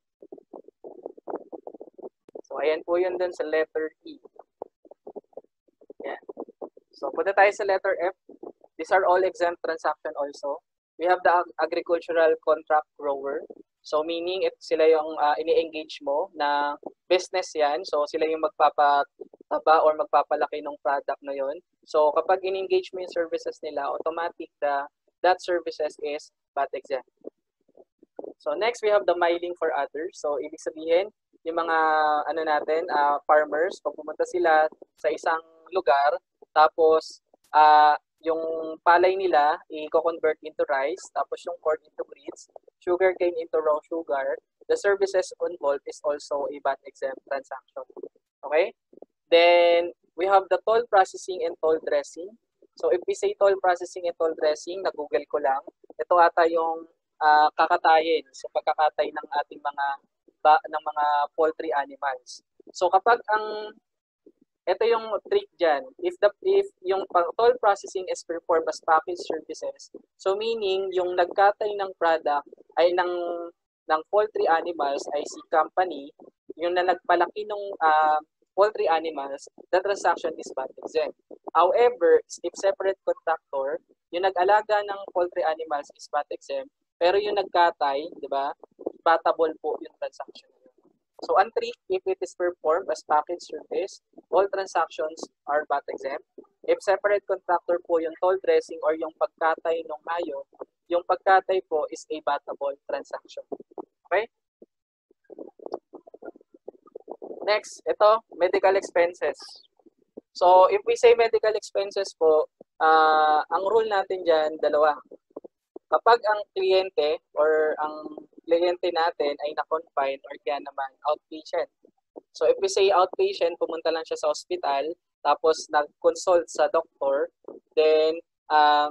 So, ayan po yun dun sa letter E. Yan. So, punta tayo sa letter F. These are all exempt transaction also. We have the agricultural contract grower. So, meaning, it, sila yung uh, ini-engage mo na business yan. So, sila yung magpapataba or magpapalaki ng product na yon. So, kapag in-engage mo yung services nila, automatic the, that services is V A T exempt. So, next, we have the miling for others. So, ibig sabihin, yung mga ano natin, uh, farmers, pag pumunta sila sa isang lugar, tapos uh, yung palay nila i-convert into rice, tapos yung corn into grits, sugarcane into raw sugar, the services involved is also a V A T exempt transaction. Okay? Then, we have the toll processing and toll dressing. So, if we say toll processing and toll dressing, na-google ko lang, ito ata yung uh, kakatayin, so pagkakatay ng ating mga ba, ng mga poultry animals. So kapag ang ito yung trick diyan, if the if yung toll processing is performed as package services, so meaning yung nagkatay ng product ay ng ng poultry animals ay si company, yung na nagpalaki ng uh, poultry animals, the transaction is V A T exempt. However, if separate contractor, yung nag-alaga ng poultry animals is V A T exempt, pero yung nagkatay, di ba, vatable po yung transaction. So, ang trick, if it is performed as package service, all transactions are V A T exempt. If separate contractor po yung toll dressing or yung pagkatay ng hayop, yung pagkatay po is a vatable transaction. Okay? Next, ito, medical expenses. So, if we say medical expenses po, uh, ang rule natin dyan, dalawa. Kapag ang kliyente or ang kliyente natin ay na-confine or kaya naman outpatient. So if we say outpatient, pumunta lang siya sa hospital, tapos nag-consult sa doctor, then um,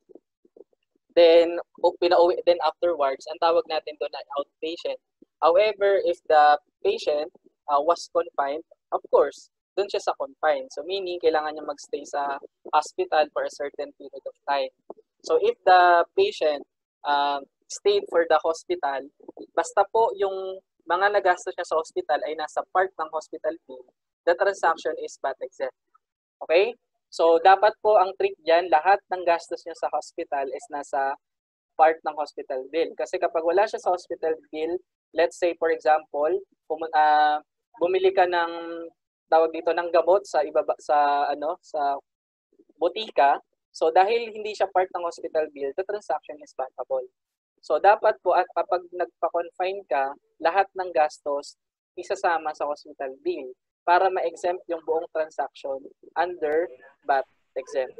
then pinauwi din afterwards, ang tawag natin doon ay outpatient. However, if the patient uh, was confined, of course, doon siya sa confined. So meaning, kailangan niya magstay sa hospital for a certain period of time. So if the patient uh, stayed for the hospital, basta po yung mga nagastos niya sa hospital ay nasa part ng hospital bill, the transaction is V A T exempt. Okay? So dapat po ang trick dyan, lahat ng gastos niya sa hospital is nasa part ng hospital bill. Kasi kapag wala siya sa hospital bill, let's say for example, pumun- uh, bumili ka ng tawag dito ng gamot sa ibaba sa ano sa botika. So dahil hindi siya part ng hospital bill, the transaction is vatable. So dapat po at kapag nagpa-confine ka, lahat ng gastos isasama sa hospital bill para ma-exempt yung buong transaction under V A T exempt.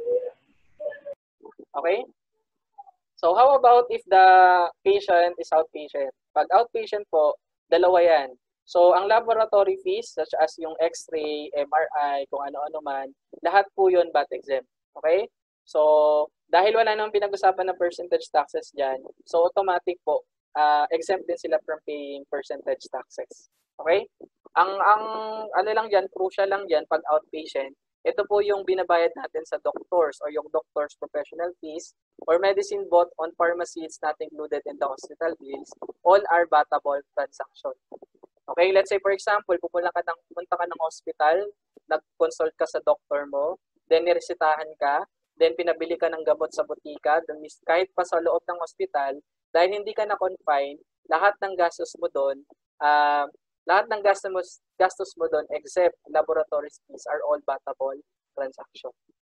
Okay? So how about if the patient is outpatient? Pag outpatient po, dalawa yan. So, ang laboratory fees, such as yung X-ray, M R I, kung ano-ano man, lahat po yun V A T exempt. Okay? So, dahil wala nang pinag-usapan na percentage taxes dyan, so automatic po, uh, exempt din sila from paying percentage taxes. Okay? Ang, ang ano lang dyan, crucial lang dyan, pag outpatient, ito po yung binabayad natin sa doctors or yung doctors professional fees or medicine bought on pharmacies not included in the hospital bills, all are vatable transaction. Okay, let's say for example, pupunta ka ng, pupunta ka ng hospital, nag-consult ka sa doctor mo, then niresetahan ka, then pinabili ka ng gamot sa butika, then kahit pa sa loob ng hospital, dahil hindi ka na-confine, lahat ng gastos mo doon, uh, lahat ng gastos mo, gastos mo doon except laboratory fees are all vatable transaction.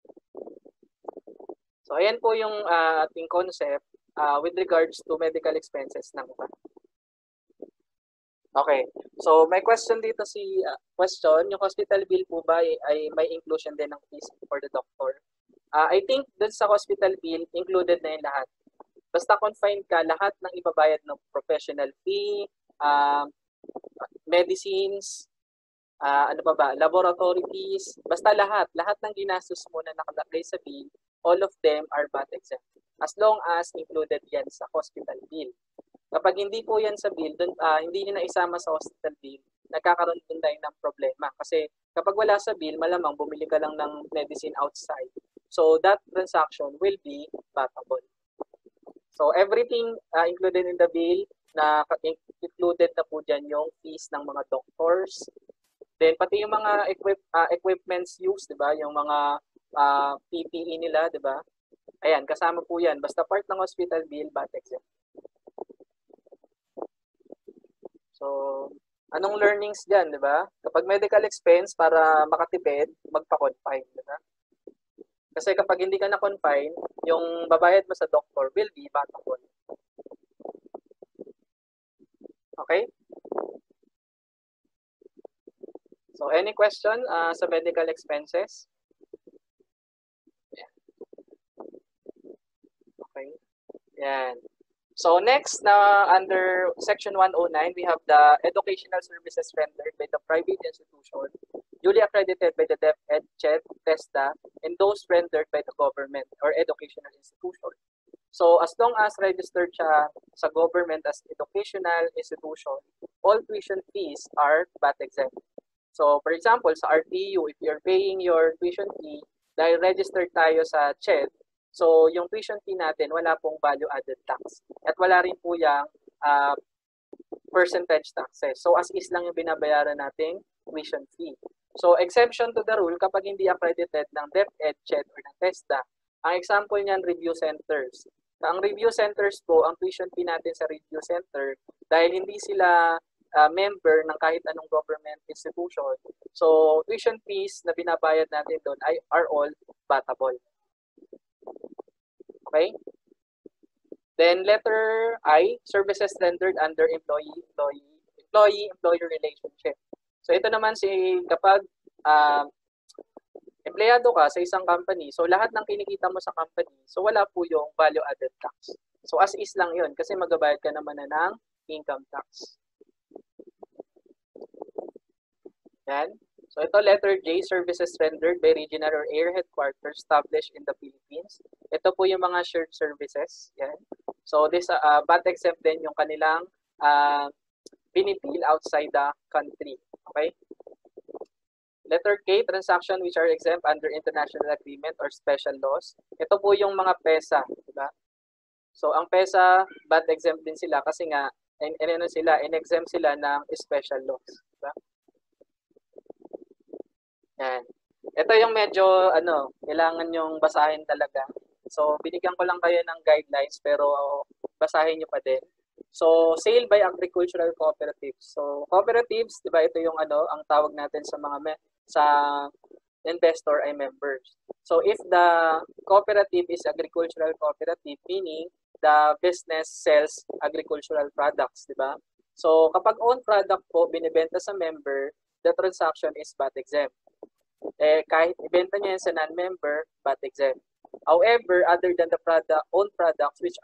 So, ayan po yung uh, ating concept uh, with regards to medical expenses ng V A T. Okay. So, may question dito si uh, question, yung hospital bill po ba ay, ay may inclusion din ng fees for the doctor? Uh, I think dun sa hospital bill, included na yung lahat. Basta confined ka, lahat ng ibabayad ng professional fee, uh, medicines, uh, ano pa ba, laboratory fees, basta lahat, lahat ng ginastos mo na nakalagay sa bill, all of them are V A T exempt. As long as included yan sa hospital bill. Kapag hindi po yan sa bill, dun, uh, hindi nyo na isama sa hospital bill, nagkakaroon din tayo ng problema. Kasi kapag wala sa bill, malamang bumili ka lang ng medicine outside. So that transaction will be vatable. So everything uh, included in the bill, na included na po dyan yung fees ng mga doctors. Then pati yung mga equip, uh, equipments used, di ba? Yung mga uh, P P E nila, di ba? Ayan, kasama po yan. Basta part ng hospital bill, V A T exempt. So, anong learnings dyan, di ba? Kapag medical expense, para makatipid, magpa-confine, di ba? Kasi kapag hindi ka na-confine, yung babayad mo sa doctor will be vatable. Okay? So, any question uh, sa medical expenses? Okay. Yan. So next, na under section one oh nine, we have the educational services rendered by the private institution duly accredited by the DepEd, CHED, TESDA, and those rendered by the government or educational institution. So as long as registered siya sa government as educational institution, all tuition fees are V A T exempt. So for example, sa R T U, if you're paying your tuition fee, dahil registered tayo sa CHED, so, yung tuition fee natin, wala pong value-added tax. At wala rin po yung uh, percentage taxes. So, as is lang yung binabayaran nating tuition fee. So, exemption to the rule kapag hindi accredited ng DepEd, CHED, or ng TESDA. Ang example niyan, review centers. Ang review centers po, ang tuition fee natin sa review center, dahil hindi sila uh, member ng kahit anong government institution, so, tuition fees na binabayad natin doon ay are all vatable. Okay? Then letter I, services rendered under employee-employee employee-employer relationship. So ito naman si kapag uh, empleyado ka sa isang company, so lahat ng kinikita mo sa company, so wala po yung value-added tax. So as is lang yun kasi magabayad ka naman na ng income tax. Yan. So ito letter J, services rendered by regional or area headquarters established in the Philippines. Ito po yung mga shared services. Yan. So this uh, V A T exempt din yung kanilang uh, binipil outside the country. Okay? Letter K, transaction which are exempt under international agreement or special laws. Ito po yung mga PESA, diba? So ang PESA, V A T exempt din sila kasi nga in, in, in, sila, in-exempt sila ng special laws, diba? Yan. Ito yung medyo, ano, kailangan yung basahin talaga. So, binigyan ko lang kayo ng guidelines, pero basahin nyo pa din. So, sale by agricultural cooperatives. So, cooperatives, di ba, ito yung, ano, ang tawag natin sa mga, me sa investor ay members. So, if the cooperative is agricultural cooperative, meaning the business sells agricultural products, di ba? So, kapag own product po, binibenta sa member, the transaction is V A T exempt. Eh, kahit ibenta niya yan sa non-member, V A T exempt. However, other than the product, own products which are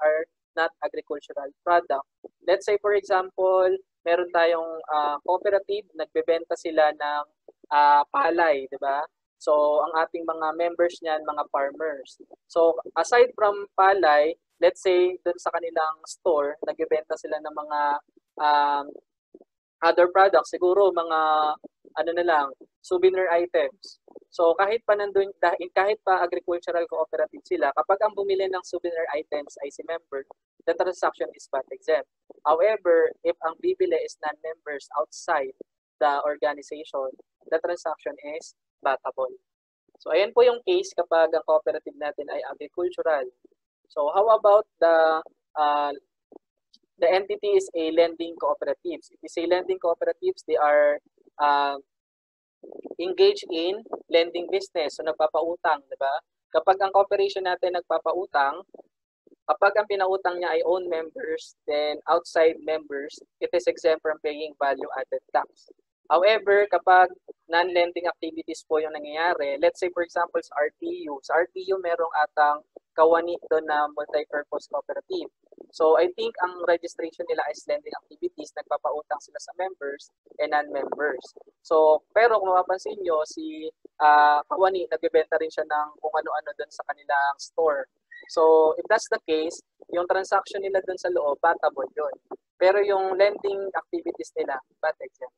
not agricultural product. Let's say for example, meron tayong uh, cooperative, nagbebenta sila ng uh, palay, di ba? So, ang ating mga members niyan, mga farmers. So, aside from palay, let's say dun sa kanilang store, nagbebenta sila ng mga um, other products, siguro mga ano na lang, souvenir items. So kahit pa nandun, kahit pa agricultural cooperative sila, kapag ang bumili ng souvenir items ay si member, the transaction is V A T exempt. However, if ang bibili is non-members outside the organization, the transaction is vatable. So ayan po yung case kapag ang cooperative natin ay agricultural. So how about the uh, the entity is a lending cooperatives. If you say lending cooperatives, they are uh, engaged in lending business. So nagpapautang, di ba? Kapag ang corporation natin nagpapautang, kapag ang pinautang niya ay own members, then outside members, it is exempt from paying value-added tax. However, kapag non-lending activities po yung nangyayari, let's say for example sa R T U, sa R T U merong atang kawani doon na multi-purpose cooperative. So I think ang registration nila is lending activities, nagpapautang sila sa members and non-members. So pero kung mapapansin nyo, si uh, kawani, nagbebenta rin siya ng kung ano-ano doon sa kanilang store. So if that's the case, yung transaction nila doon sa loob, vatable yun. Pero yung lending activities nila, V A T exempt.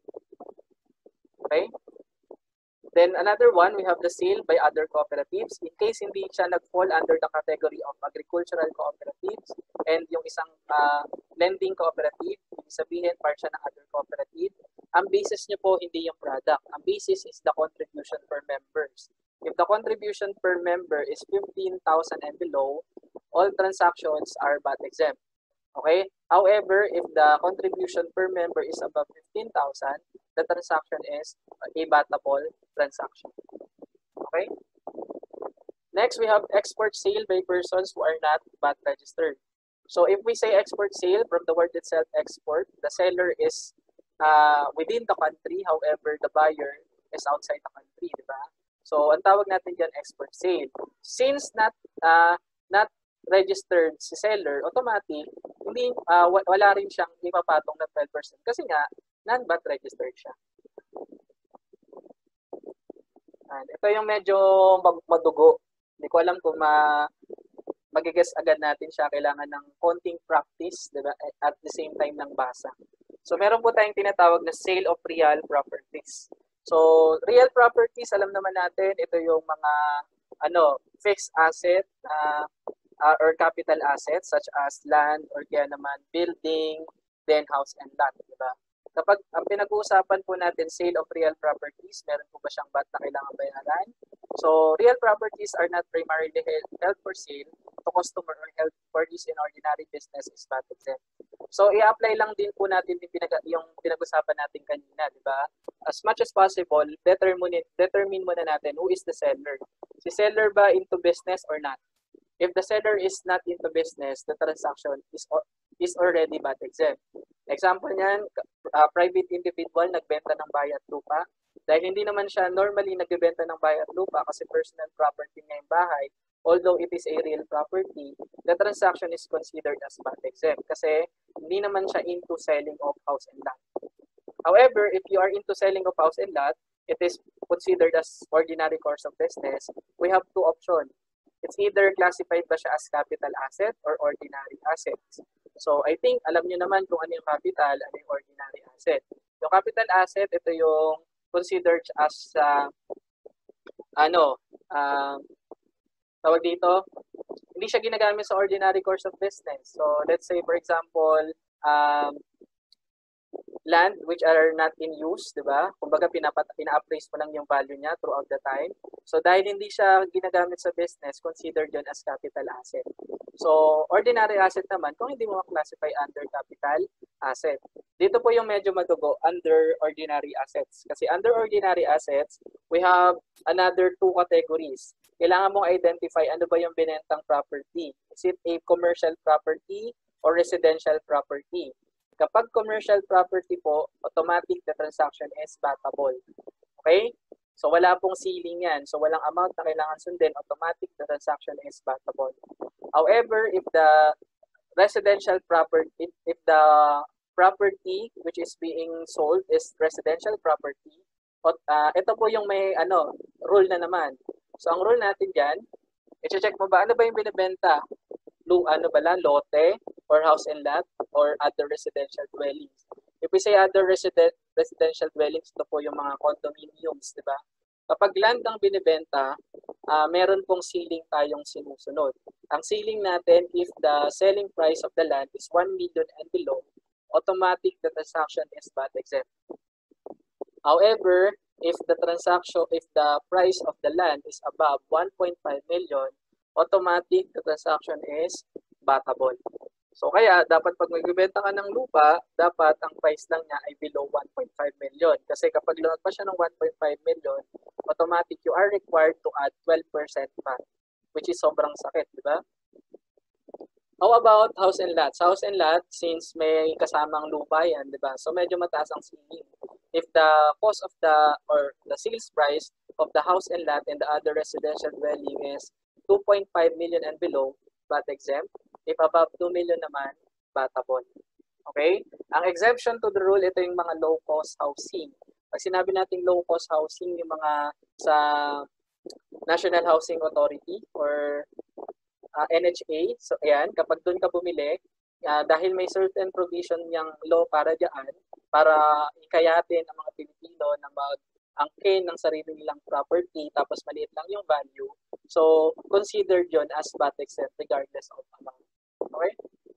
Okay? Then another one, we have the sale by other cooperatives. In case hindi siya nag-fall under the category of agricultural cooperatives and yung isang uh, lending cooperative, ibig sabihin part siya ng other cooperative, ang basis niyo po hindi yung product. Ang basis is the contribution per members. If the contribution per member is fifteen thousand and below, all transactions are V A T exempt. Okay? However, if the contribution per member is above fifteen thousand, the transaction is a vatable transaction. Okay? Next, we have export sale by persons who are not V A T registered. So if we say export sale, from the word itself, export, the seller is uh, within the country, however, the buyer is outside the country, di ba? So, ang tawag natin dyan, export sale. Since not uh, not registered si seller, automatic, hindi, uh, wala rin siyang ipapatong na twelve percent kasi nga, non-V A T registered siya. And ito yung medyo madugo. Hindi ko alam kung ma magigess agad natin siya. Kailangan ng konting practice, diba? At the same time ng basa. So, meron po tayong tinatawag na sale of real properties. So, real properties, alam naman natin, ito yung mga ano, fixed asset uh, uh, or capital assets such as land or kaya naman building, then house and lot, di ba? Kapag ang pinag-uusapan po natin sale of real properties, meron po ba siyang V A T na kailangan bayaran? So, real properties are not primarily held for sale to customer or held for use in ordinary business is V A T exempt. So, i-apply lang din po natin yung, pinag yung pinag-usapan natin kanina, di ba? As much as possible, determine, determine muna natin who is the seller. Si seller ba into business or not? If the seller is not into business, the transaction is is already V A T exempt. Example niyan, uh, private individual nagbenta ng bayat lupa. Dahil hindi naman siya normally nagbebenta ng bayat lupa kasi personal property niya yung bahay, although it is a real property, the transaction is considered as V A T exempt kasi hindi naman siya into selling of house and lot. However, if you are into selling of house and lot, it is considered as ordinary course of business. We have two options. It's either classified ba siya as capital asset or ordinary assets. So, I think alam niyo naman kung ano yung capital, ano yung ordinary asset. Yung capital asset, ito yung considered as uh, ano, uh, tawag dito, hindi siya ginagamit sa ordinary course of business. So, let's say for example, um, land which are not in use, di ba? Kumbaga, pina-appraise mo lang yung value niya throughout the time. So, dahil hindi siya ginagamit sa business, considered yun as capital asset. So, ordinary asset naman, kung hindi mo ma-classify under capital asset. Dito po yung medyo madugo, under ordinary assets. Kasi under ordinary assets, we have another two categories. Kailangan mong identify ano ba yung binentang property. Is it a commercial property or residential property? Kapag commercial property po, automatic the transaction is vatable. Okay? So, wala pong ceiling yan. So, walang amount na kailangan sundin. Automatic the transaction is vatable. However, if the residential property, if, if the property which is being sold is residential property, o, uh, ito po yung may ano, rule na naman. So ang rule natin diyan, i-check mo ba ano ba yung binebenta? Lu, ano ba lang, lote or house and lot or other residential dwellings. If we say other resident residential dwellings, ito po yung mga condominiums, di ba? Kapag land ang binibenta, uh, meron pong ceiling tayong sinusunod. Ang ceiling natin, if the selling price of the land is one million and below, automatic the transaction is V A T exempt. However, if the transaction, if the price of the land is above one point five million, automatic the transaction is vatable. So kaya dapat pag magbebenta ka ng lupa, dapat ang price lang niya ay below one point five million. Kasi kapag lumag pa siya ng one point five million, automatic you are required to add twelve percent V A T, which is sobrang sakit, di ba? How about house and lots? House and lot, since may kasamang lupa yan, di ba? So medyo mataas ang ceiling. If the cost of the, or the sales price of the house and lot and the other residential dwelling is two point five million and below, V A T exempt. If above two million naman, vatable. Okay? Ang exemption to the rule, ito yung mga low-cost housing. Pag sinabi natin low-cost housing, yung mga sa National Housing Authority or uh, N H A. So, ayan, kapag doon ka bumili, uh, dahil may certain provision yung law para dyan, para ikayatin ang mga Pilipino na mag-angkin ng sarili nilang property, tapos maliit lang yung value. So, considered yun as V A T exempt regardless of amount. Okay?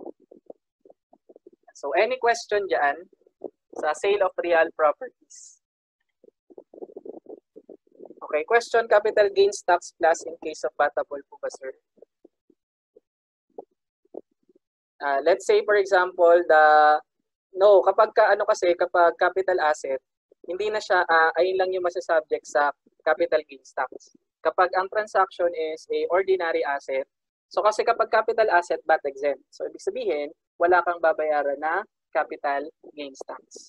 So, any question dyan sa sale of real properties? Okay, question, capital gains tax plus in case of vatable po ba, sir? Uh, let's say, for example, the, no, kapag ka, ano kasi, kapag capital asset, hindi na siya, uh, ayun lang yung masasubject sa capital gains tax. Kapag ang transaction is a ordinary asset, so kasi kapag capital asset, V A T exempt. So, ibig sabihin, wala kang babayaran na capital gains tax.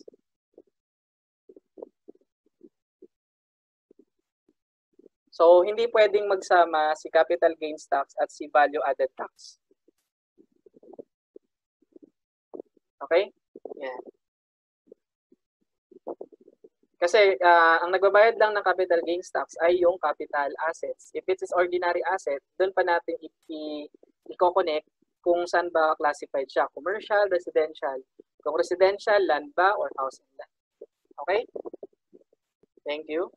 So, hindi pwedeng magsama si capital gains tax at si value added tax. Okay? Yan. Kasi uh, ang nagbabayad lang ng capital gains tax ay yung capital assets. If it is ordinary asset, doon pa natin i-connect kung saan ba classified siya. Commercial, residential. Kung residential, land ba, or house and land. Okay? Thank you.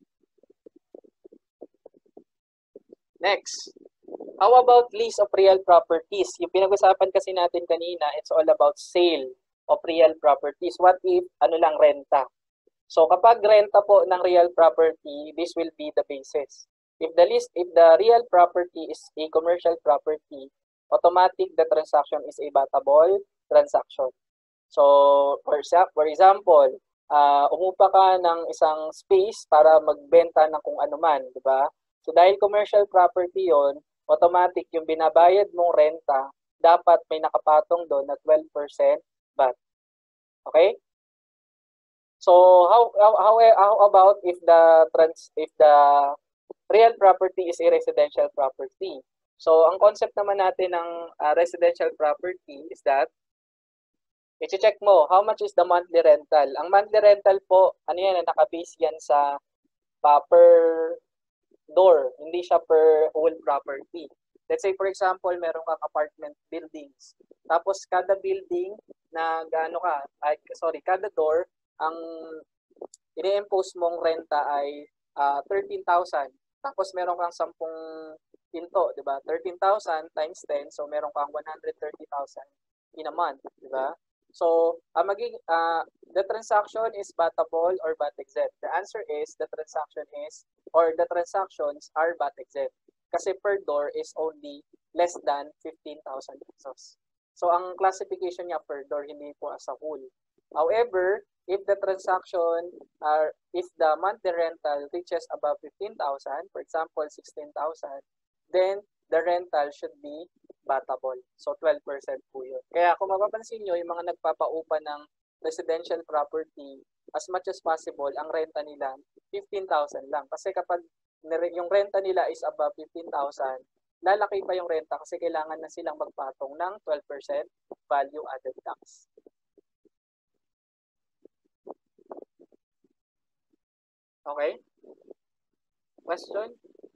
Next. How about lease of real properties? Yung pinag-usapan kasi natin kanina, it's all about sale of real properties. What if, ano lang, renta? So kapag renta po ng real property, this will be the basis. If the list, if the real property is a commercial property, automatic the transaction is a vatable transaction. So for, for example, uh, umupa ka ng isang space para magbenta ng kung ano man, di ba? So dahil commercial property yon, automatic yung binabayad mong renta, dapat may nakapatong doon na twelve percent V A T. Okay? So how, how how how about if the trans if the real property is a residential property? So ang concept naman natin ng uh, residential property is that i-check mo how much is the monthly rental. Ang monthly rental po, ano yan, naka-base yan sa uh, per door, hindi siya per whole property. Let's say for example, meron kang apartment buildings. Tapos kada building na gaano ka, ay, sorry, kada door ang ini-impose mong renta ay uh, thirteen thousand. Tapos meron kang sampung pinto, 'di ba? thirteen thousand times ten, so meron kang one hundred thirty thousand in a month, 'di ba? So, uh, maging uh, the transaction is vatable or V A T exempt. The answer is the transaction is or the transactions are V A T exempt. Kasi per door is only less than fifteen thousand pesos. So, ang classification niya per door, hindi po as a whole. However, if the transaction are, if the monthly rental reaches above fifteen thousand, for example, sixteen thousand, then the rental should be vatable. So, twelve percent po yun. Kaya kung mapapansin nyo, yung mga nagpapaupa ng residential property, as much as possible, ang renta nila, fifteen thousand lang. Kasi kapag yung renta nila is above fifteen thousand, lalaki pa yung renta kasi kailangan na silang magpatong ng twelve percent value added tax. Okay? Question?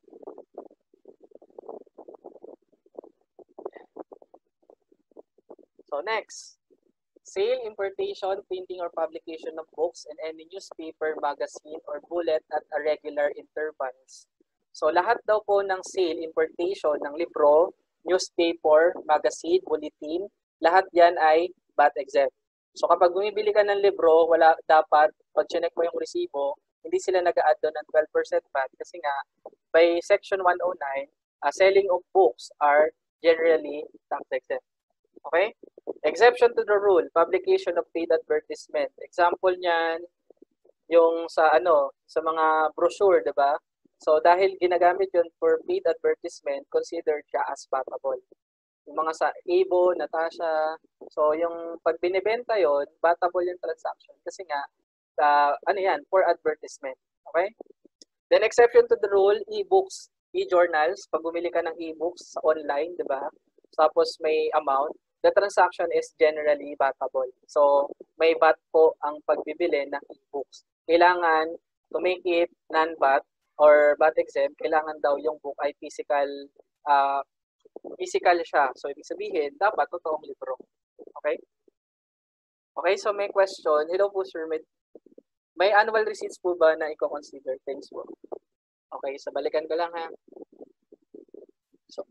So next, sale, importation, printing, or publication of books and any newspaper, magazine, or bullet at irregular intervals. So lahat daw po ng sale, importation ng libro, newspaper, magazine, bulletin, lahat yan ay V A T exempt. So kapag bumibili ka ng libro, wala dapat, pag chinek mo yung resibo, hindi sila nag-a-add doon ng twelve percent V A T kasi nga by section one oh nine, uh, selling of books are generally tax exempt. Okay? Exception to the rule, publication of paid advertisement. Example niyan, yung sa ano, sa mga brochure, 'di ba? So dahil ginagamit 'yun for paid advertisement, considered siya as vatable. Yung mga sa Abo, Natasha, so yung pag binebenta 'yon, vatable yung transaction kasi nga uh, ano 'yan, for advertisement. Okay? Then exception to the rule, e-books, e-journals, pag bumili ka ng e-books sa online, 'di ba? Tapos may amount, the transaction is generally vatable. So, may V A T po ang pagbibili ng e-books. Kailangan to make it non-V A T or V A T exempt, kailangan daw yung book ay physical uh, physical siya. So, ibig sabihin, dapat totoong libro. Okay? Okay, so may question. Hello po, sir. May, may annual receipts po ba na i-consider? Thanks po. Okay, so balikan ko lang ha. So,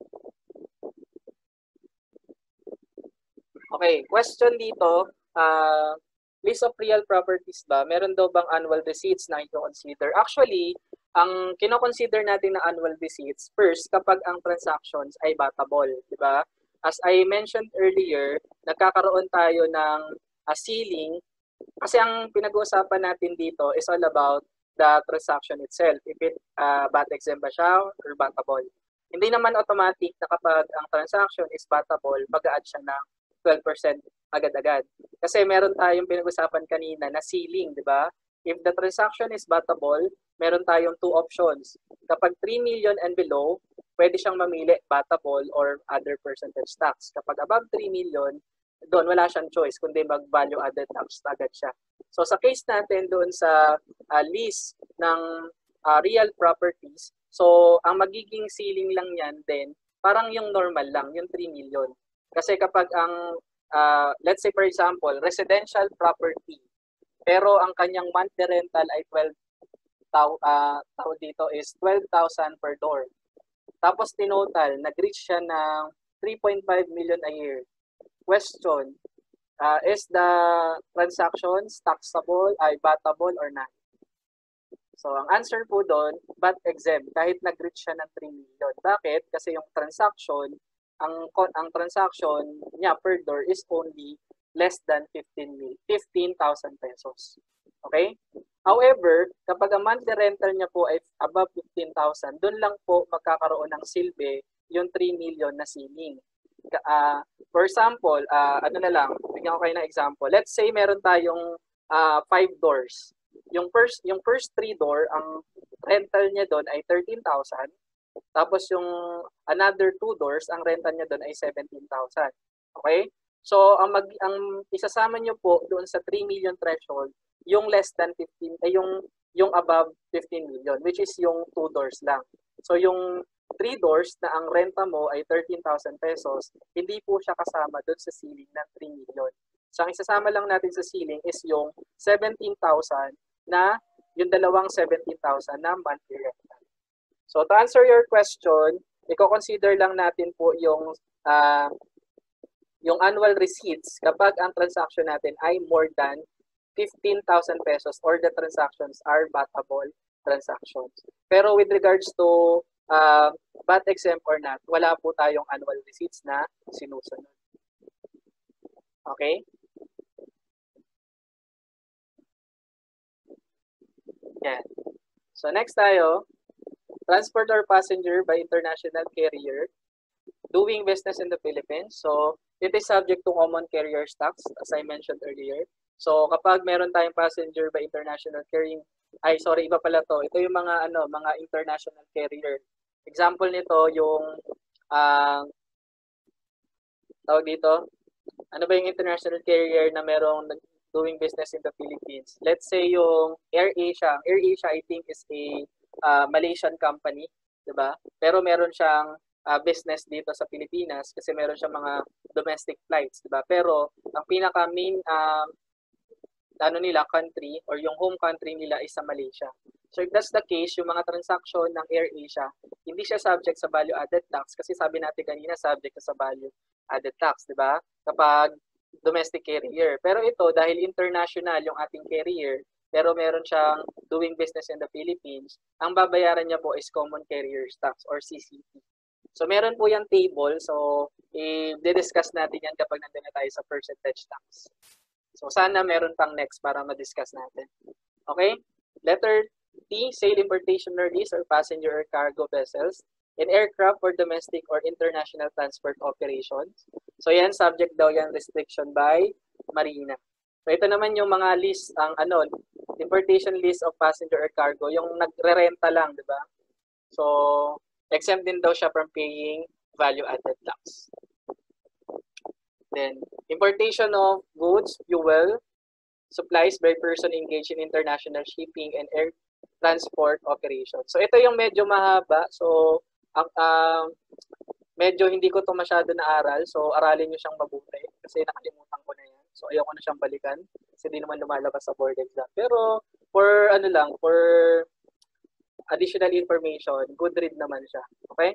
okay, question dito, uh, list of real properties ba? Meron daw bang annual receipts na i-consider? Actually, ang kino-consider natin na annual receipts, first, kapag ang transactions ay vatable, di ba? As I mentioned earlier, nagkakaroon tayo ng uh, ceiling kasi ang pinag-uusapan natin dito is all about the transaction itself. If it uh, V A T exempt ba siya or vatable. Hindi naman automatic na kapag ang transaction is vatable, mag-a-add siya ng twelve percent agad-agad. Kasi meron tayong pinag-usapan kanina na ceiling, di ba? If the transaction is vatable, meron tayong two options. Kapag three million and below, pwede siyang mamili vatable or other percentage tax. Kapag above three million, doon wala siyang choice kundi mag-value added tax agad siya. So sa case natin doon sa uh, list ng uh, real properties, so ang magiging ceiling lang yan din, parang yung normal lang, yung three million. Kasi kapag ang, uh, let's say for example, residential property, pero ang kanyang monthly rental ay twelve thousand, uh, tawag dito is twelve thousand per door. Tapos tinotal, nag-reach siya ng three point five million a year. Question, uh, is the transactions taxable, ay vatable or not? So, ang answer po doon, V A T exempt, kahit nag-reach siya ng three million. Bakit? Kasi yung transaction, ang ang transaction niya per door is only less than fifteen thousand pesos. Okay? However, kapag ang monthly rental niya po ay above fifteen thousand, doon lang po magkakaroon ng silbi yung three million na ceiling. Uh, for example, uh, ano na lang, bigyan ko kayo ng example. Let's say meron tayong uh, five doors. Yung first, yung first three door, ang rental niya doon ay thirteen thousand. Tapos yung another two doors, ang rental niya doon ay seventeen thousand. Okay? So, ang, mag, ang isasama niyo po doon sa three million threshold, yung less than fifteen, ay yung, yung above fifteen million, which is yung two doors lang. So, yung three doors na ang renta mo ay thirteen thousand pesos, hindi po siya kasama doon sa ceiling ng three million. So, ang isasama lang natin sa ceiling is yung seventeen thousand na yung dalawang seventeen thousand na monthly rental. So, to answer your question, i-consider lang natin po yung uh, yung annual receipts kapag ang transaction natin ay more than fifteen thousand pesos or the transactions are vatable transactions. Pero with regards to uh, V A T exempt or not, wala po tayong annual receipts na sinusunod. Okay? Yan. So next tayo, transport or passenger by international carrier doing business in the Philippines. So it is subject to common carriers tax as I mentioned earlier. So kapag meron tayong passenger by international carrying, ay sorry, iba pala to. Ito yung mga ano, mga international carrier. Example nito yung uh, tawag dito, ano ba yung international carrier na merong doing business in the Philippines? Let's say yung AirAsia. AirAsia, I think, is a uh, Malaysian company, di ba? Pero meron siyang uh, business dito sa Pilipinas kasi meron siyang mga domestic flights, di ba? Pero ang pinaka main uh, ano nila country or yung home country nila is sa Malaysia. So if that's the case, yung mga transaction ng AirAsia, hindi siya subject sa value added tax kasi sabi natin kanina subject sa value added tax, di ba? Kapag domestic carrier. Pero ito dahil international yung ating carrier, pero meron siyang doing business in the Philippines, ang babayaran niya po is common carriers tax or C C T. So meron po yung table, so i-discuss natin yan kapag nandun na tayo sa percentage tax. So sana meron pang next para ma-discuss natin. Okay? Letter T, sale, importation, or lease or passenger or cargo vessels in aircraft for domestic or international transport operations. So yan, subject daw yan restriction by Marina. So ito naman yung mga list, ang ano, importation list of passenger or cargo, yung nagre-renta lang, di ba? So, exempt din daw siya from paying value-added tax. Then, importation of goods, fuel, supplies by person engaged in international shipping and air transport operations. So, ito yung medyo mahaba. So, ang uh, medyo hindi ko to masyado na-aral. So, aralin nyo siyang mabuti kasi nakalimutan ko na yan. So, ayaw ko na siyang balikan kasi di naman lumalabas sa board exam. Pero, for ano lang, for additional information, good read naman siya. Okay?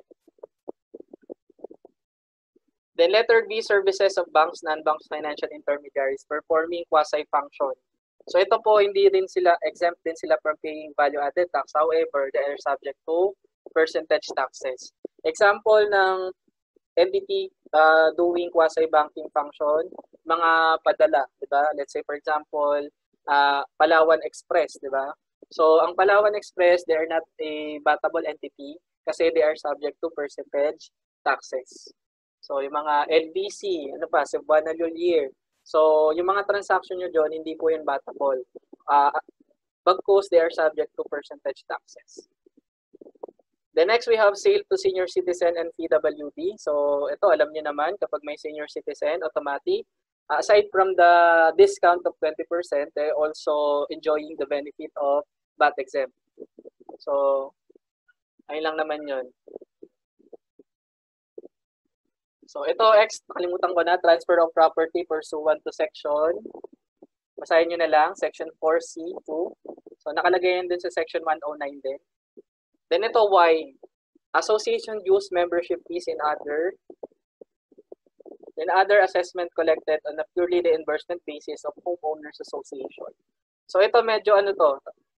Then letter B, services of banks, non-banks financial intermediaries performing quasi-function. So ito po, hindi din sila, exempt din sila from paying value-added tax. However, they are subject to percentage taxes. Example ng entity uh, doing quasi-banking function, mga padala, di ba? Let's say for example, uh, Palawan Express, di ba? So ang Palawan Express, they are not a batable entity kasi they are subject to percentage taxes. So, yung mga L B C, ano pa, Cebuana Lolier. So, yung mga transaction nyo dyan, hindi po yun batable. Uh, bagkus, they are subject to percentage taxes. The next, we have sale to senior citizen and P W D. So, ito, alam niyo naman, kapag may senior citizen, automatic. Uh, aside from the discount of twenty percent, they also enjoying the benefit of V A T exempt. So, ayun lang naman yun. So, ito, X, nakalimutan ko na, transfer of property pursuant to section. Basahin nyo na lang, section four C two. So, nakalagay yan din sa section one oh nine din. Then ito, Y, association dues, membership fees, and other. Then other assessment collected on a purely reimbursement basis of homeowners association. So, ito medyo ano to,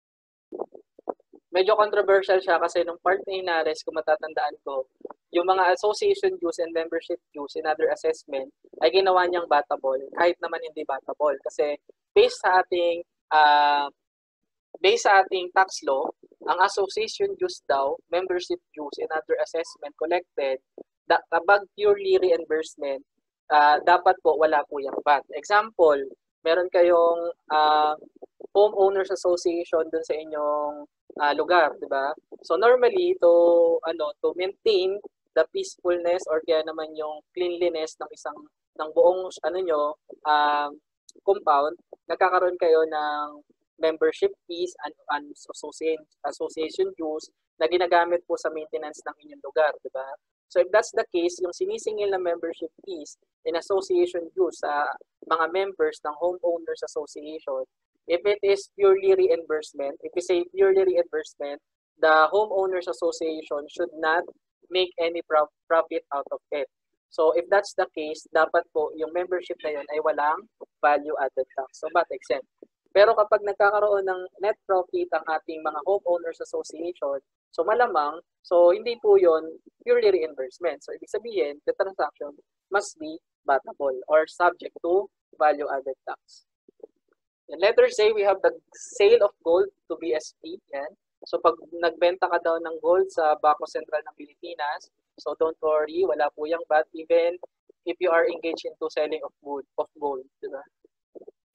medyo controversial siya kasi nung part na inares, kung matatandaan ko, yung mga association dues and membership dues and other assessment ay ginawa niyang batable kahit naman hindi batable kasi based sa ating uh, based sa ating tax law, ang association dues daw, membership dues and other assessment collected da, kapag purely reimbursement, uh, dapat po wala po yung V A T. Example, meron kayong uh, homeowners association dun sa inyong uh, lugar, di ba? So normally to ano to maintain the peacefulness or kaya naman yung cleanliness ng isang ng buong ano nyo um, compound, nagkakaroon kayo ng membership fees and, and association association dues na ginagamit po sa maintenance ng inyong lugar, di ba? So if that's the case, yung sinisingil na membership fees and association dues sa mga members ng homeowners association, if it is purely reimbursement, if we say purely reimbursement, the homeowners association should not make any pro- profit out of it. So if that's the case, dapat po yung membership na yun ay walang value added tax. So V A T exempt. Pero kapag nagkakaroon ng net profit ang ating mga homeowners association, so malamang, so hindi po yun purely reimbursement. So ibig sabihin, the transaction must be batable or subject to value added tax. In letter A, we have the sale of gold to B S P. Yan. So pag nagbenta ka daw ng gold sa Bangko Sentral ng Pilipinas, so don't worry, wala po yung V A T even if you are engaged into selling of gold, of gold, di ba?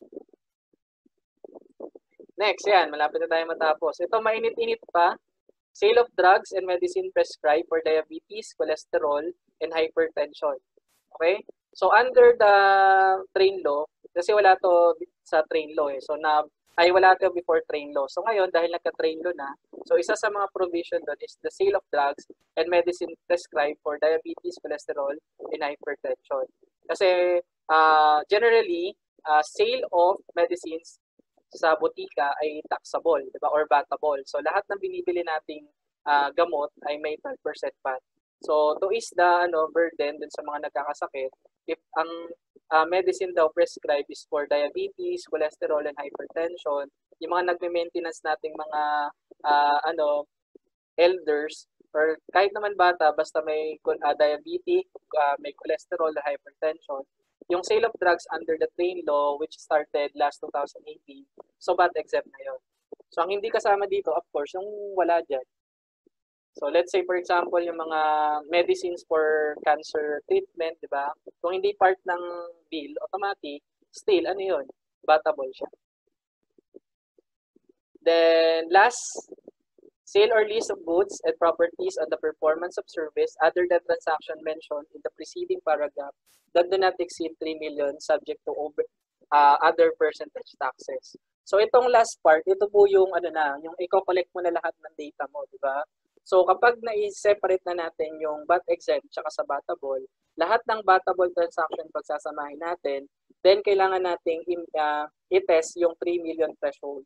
Next, yan, malapit na tayo matapos. Ito mainit-init pa. Sale of drugs and medicine prescribed for diabetes, cholesterol, and hypertension. Okay? So under the train law, kasi wala to sa train law eh. So na ay wala to before train law. So ngayon dahil nagka-train law na, so isa sa mga provision doon is the sale of drugs and medicine prescribed for diabetes, cholesterol, and hypertension. Kasi uh, generally, uh, sale of medicines sa botika ay taxable, di ba? Or vatable. So lahat ng binibili nating uh, gamot ay may twelve percent V A T. So to ease the ano burden dun sa mga nagkakasakit, if ang uh, medicine daw prescribed is for diabetes, cholesterol, and hypertension, yung mga nagme-maintenance nating mga uh, ano elders or kahit naman bata basta may uh, diabetic, uh, may cholesterol, hypertension, yung sale of drugs under the train law which started last two thousand eighteen, so V A T exempt na yun. So ang hindi kasama dito, of course, yung wala dyan. So let's say for example, yung mga medicines for cancer treatment, di ba? Kung hindi part ng bill, automatic, still, ano yun? Vatable siya. Then last, sale or lease of goods and properties on the performance of service other than transaction mentioned in the preceding paragraph that do not exceed three million subject to over, uh, other percentage taxes. So itong last part, ito po yung ano na, yung i-collect mo na lahat ng data mo, di ba? So kapag na-separate na natin yung V A T exempt tsaka sa vatable, lahat ng vatable transaction pagsasamahin natin, then kailangan nating uh, i-test yung three million threshold.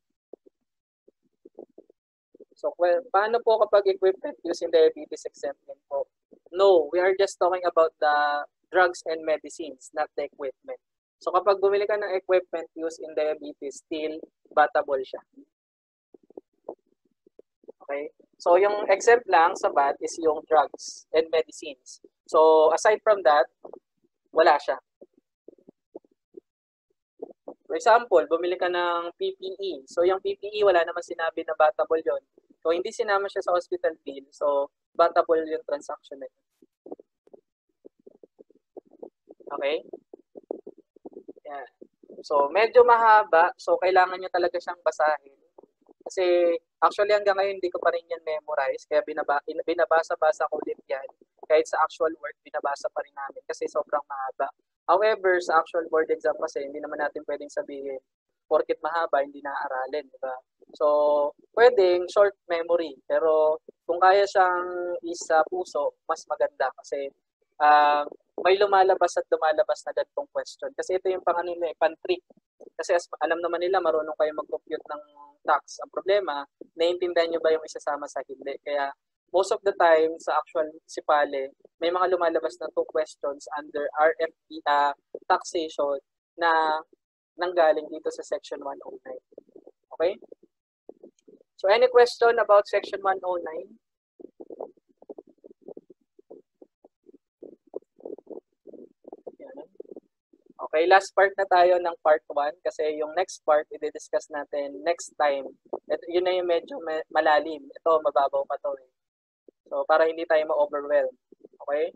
So well, paano po kapag equipment using diabetes exempt din po? No, we are just talking about the drugs and medicines, not the equipment. So kapag bumili ka ng equipment used in diabetes, still vatable siya. Okay? So yung exempt lang sa V A T is yung drugs and medicines. So aside from that, wala siya. For example, bumili ka ng P P E. So yung P P E, wala naman sinabi na vatable yon. So hindi sinama siya sa hospital bill, so vatable yung transaction na yun. Okay? Yan. So medyo mahaba, so kailangan nyo talaga siyang basahin. Kasi actually hanggang ngayon hindi ko pa rin yan memorize, kaya binaba, binabasa-basa ko ulit yan. Kahit sa actual work, binabasa pa rin namin kasi sobrang mahaba. However, sa actual board exam kasi, hindi naman natin pwedeng sabihin, porket mahaba, hindi na-aralin, di ba? So, pwedeng short memory, pero kung kaya siyang isa puso, mas maganda kasi uh, may lumalabas at lumalabas na ganitong question. Kasi ito yung pang ano nila, pan-trick. Kasi as, alam naman nila, marunong kayo mag-compute ng tax. Ang problema, naiintindihan nyo ba yung isasama sa hindi? Kaya, most of the time, sa actual sipale, may mga lumalabas na two questions under R F P uh, taxation na nanggaling dito sa Section one oh nine. Okay? So, any question about Section one oh nine? Okay, last part na tayo ng part one kasi yung next part, i-discuss natin next time. Ito, yun na yung medyo malalim. Ito, mababaw pa to eh. So, para hindi tayo ma-overwhelm. Okay?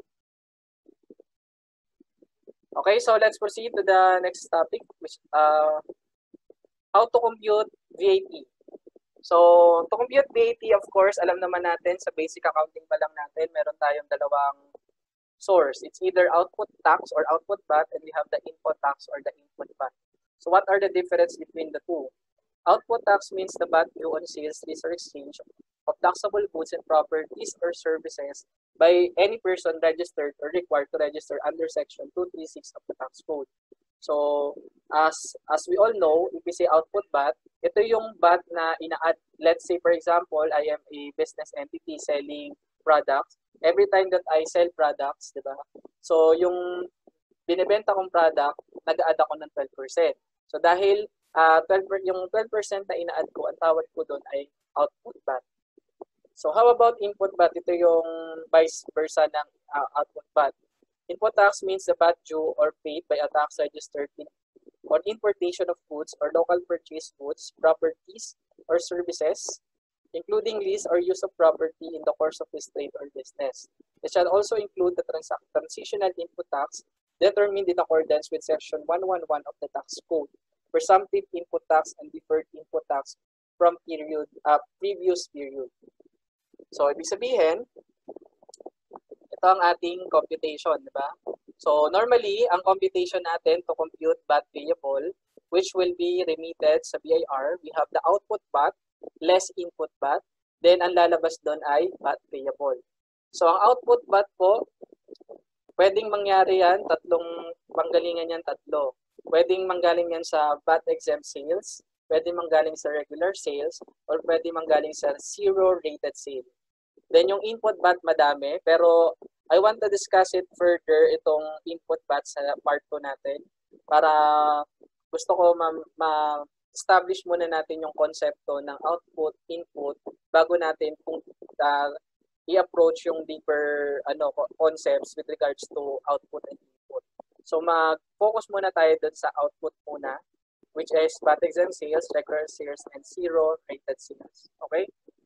Okay, so let's proceed to the next topic, which uh, how to compute V A T. So, to compute V A T, of course, alam naman natin sa basic accounting pa lang natin, meron tayong dalawang source. It's either output tax or output V A T, and we have the input tax or the input V A T. So what are the difference between the two? Output tax means the V A T due on sales, lease, or exchange of taxable goods and properties or services by any person registered or required to register under Section two thirty-six of the tax code. So as as we all know, if we say output V A T, ito yung V A T na ina-add. Let's say for example, I am a business entity selling products. Every time that I sell products, di ba? So, yung binibenta kong product, nag-add ako ng twelve percent. So, dahil uh, twelve, yung twelve percent na ina-add ko, ang tawag ko doon ay output V A T. So, how about input V A T? Ito yung vice versa ng uh, output V A T. Input tax means the V A T due or paid by a tax registered in, on importation of goods or local purchase goods, properties, or services, including lease or use of property in the course of his trade or business. It shall also include the trans transitional input tax determined in accordance with Section one eleven of the tax code, presumptive input tax and deferred input tax from period uh, previous period. So, ibig sabihin, ito ang ating computation, di ba? So, normally, ang computation natin to compute B A T payable, which will be remitted sa B I R, we have the output B A T less input B A T, then ang lalabas doon ay B A T payable. So, ang output B A T po, pwedeng mangyari yan, tatlong panggalingan yan, tatlo. Pwedeng manggaling yan sa V A T exempt sales, pwedeng manggaling sa regular sales, or pwedeng manggaling sa zero rated sale. Then yung input B A T madami, pero I want to discuss it further, itong input B A T sa part two natin, para gusto ko ma-establish muna natin yung konsepto ng output, input, bago natin kung uh, i-approach yung deeper ano concepts with regards to output and input. So mag-focus muna tayo dun sa output muna, which is V A T exempt sales, regular sales, and zero rated sales. Okay?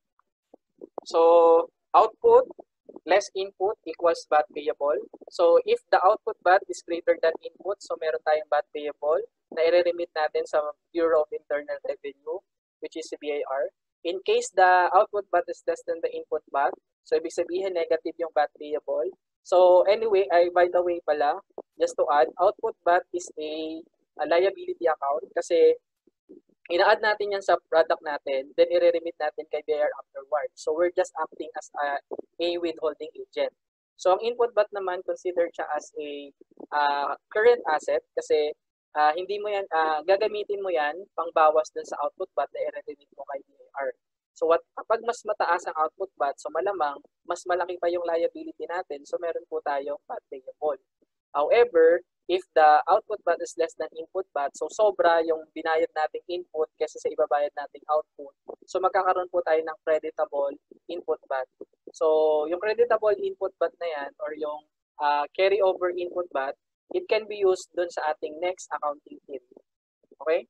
So, output less input equals V A T payable. So, if the output B A T is greater than input, so meron tayong V A T payable na i-remit natin sa Bureau of Internal Revenue, which is B I R. In case the output B A T is less than the input B A T, so ibig sabihin negative yung V A T payable. So, anyway, ay by the way pala, just to add, output B A T is a, a liability account kasi ina-add natin yan sa product natin, then i-remit natin kay B I R afterward. So, we're just acting as a, a withholding agent. So, ang input B A T naman, considered siya as a uh, current asset kasi uh, hindi mo yan, uh, gagamitin mo yan pangbawas dun sa output B A T na i-remit mo kay B I R. So, what, kapag mas mataas ang output B A T, so malamang, mas malaki pa yung liability natin, so meron po tayong V A T payable. However, if the output B A T is less than input B A T, so sobra yung binayad nating input kaysa sa ibabayad nating output, so magkakaroon po tayo ng creditable input B A T. So, yung creditable input B A T na yan, or yung uh, carryover input B A T, it can be used dun sa ating next accounting period. Okay?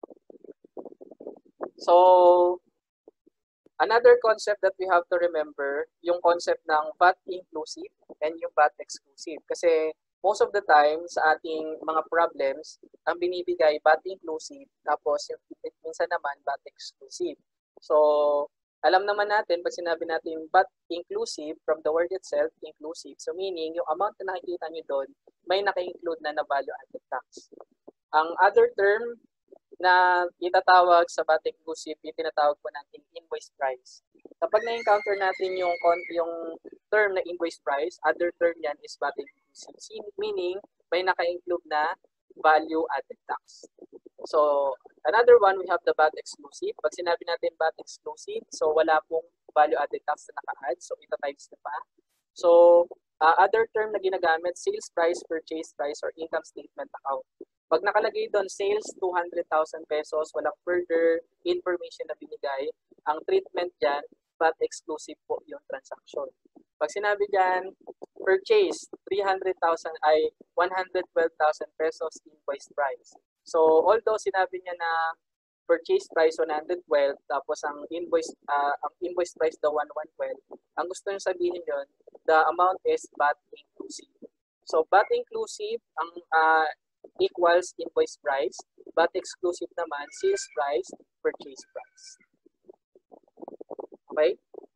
So, another concept that we have to remember, yung concept ng V A T inclusive and yung V A T exclusive. Kasi most of the time, sa ating mga problems, ang binibigay V A T inclusive, tapos yung minsan naman V A T exclusive. So, alam naman natin, pag sinabi natin V A T inclusive, from the word itself, inclusive, so meaning, yung amount na nakikita nyo doon, may naka-include na na value-added tax. Ang other term na itatawag sa V A T inclusive, yung tinatawag po natin invoice price. Kapag na-encounter natin yung, yung term na invoice price, other term yan is V A T inclusive. Meaning, may naka-include na value-added tax. So, another one, we have the V A T exclusive. Pag sinabi natin V A T exclusive, so wala pong value-added tax na naka-add. So, ito times na pa. So, uh, other term na ginagamit, sales price, purchase price, or income statement account. Pag nakalagay doon, sales two hundred thousand pesos, walang further information na binigay, ang treatment dyan, V A T exclusive po yung transaction. Pag sinabi dyan, purchase, three hundred thousand ay one hundred twelve thousand pesos invoice price. So, although sinabi niya na purchase price one hundred twelve, tapos ang invoice uh, ang invoice price daw one hundred twelve, ang gusto niyo sabihin yon, the amount is V A T inclusive. So, V A T inclusive, ang uh, equals invoice price, V A T exclusive naman, sales price, purchase price. Okay?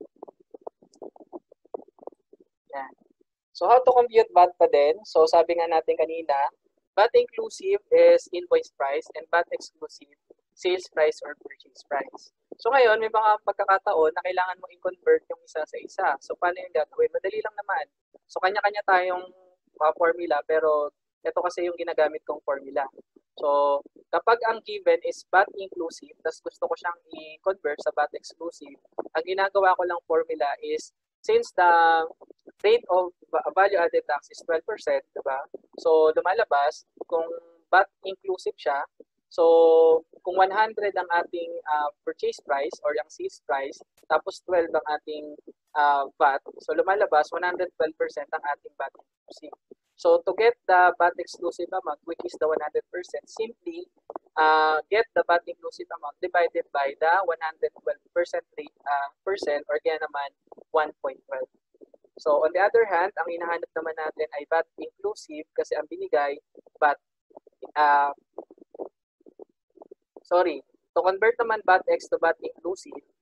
Yan. So, how to compute V A T pa din? So, sabi nga natin kanina, V A T inclusive is invoice price and V A T exclusive, sales price or purchase price. So, ngayon, may mga pagkakataon na kailangan mo i-convert yung isa sa isa. So, paano yung gagawin? Madali lang naman. So, kanya-kanya tayong uh, formula, pero ito kasi yung ginagamit kong formula. So, kapag ang given is V A T inclusive, tapos gusto ko siyang i-convert sa V A T exclusive, ang ginagawa ko lang formula is, since the rate of value-added tax is twelve percent, diba? So, lumalabas, kung V A T inclusive siya, so, kung one hundred ang ating uh, purchase price or ang sales price, tapos twelve ang ating uh, V A T, so lumalabas, one hundred twelve percent ang ating V A T inclusive. So, to get the V A T exclusive amount, which is the one hundred percent, simply uh, get the V A T inclusive amount divided by the one hundred twelve percent rate, uh, percent, or kaya naman one point one two. So, on the other hand, ang hinahanap naman natin ay V A T inclusive kasi ang binigay, V A T, uh, sorry, to convert naman V A T X to V A T inclusive,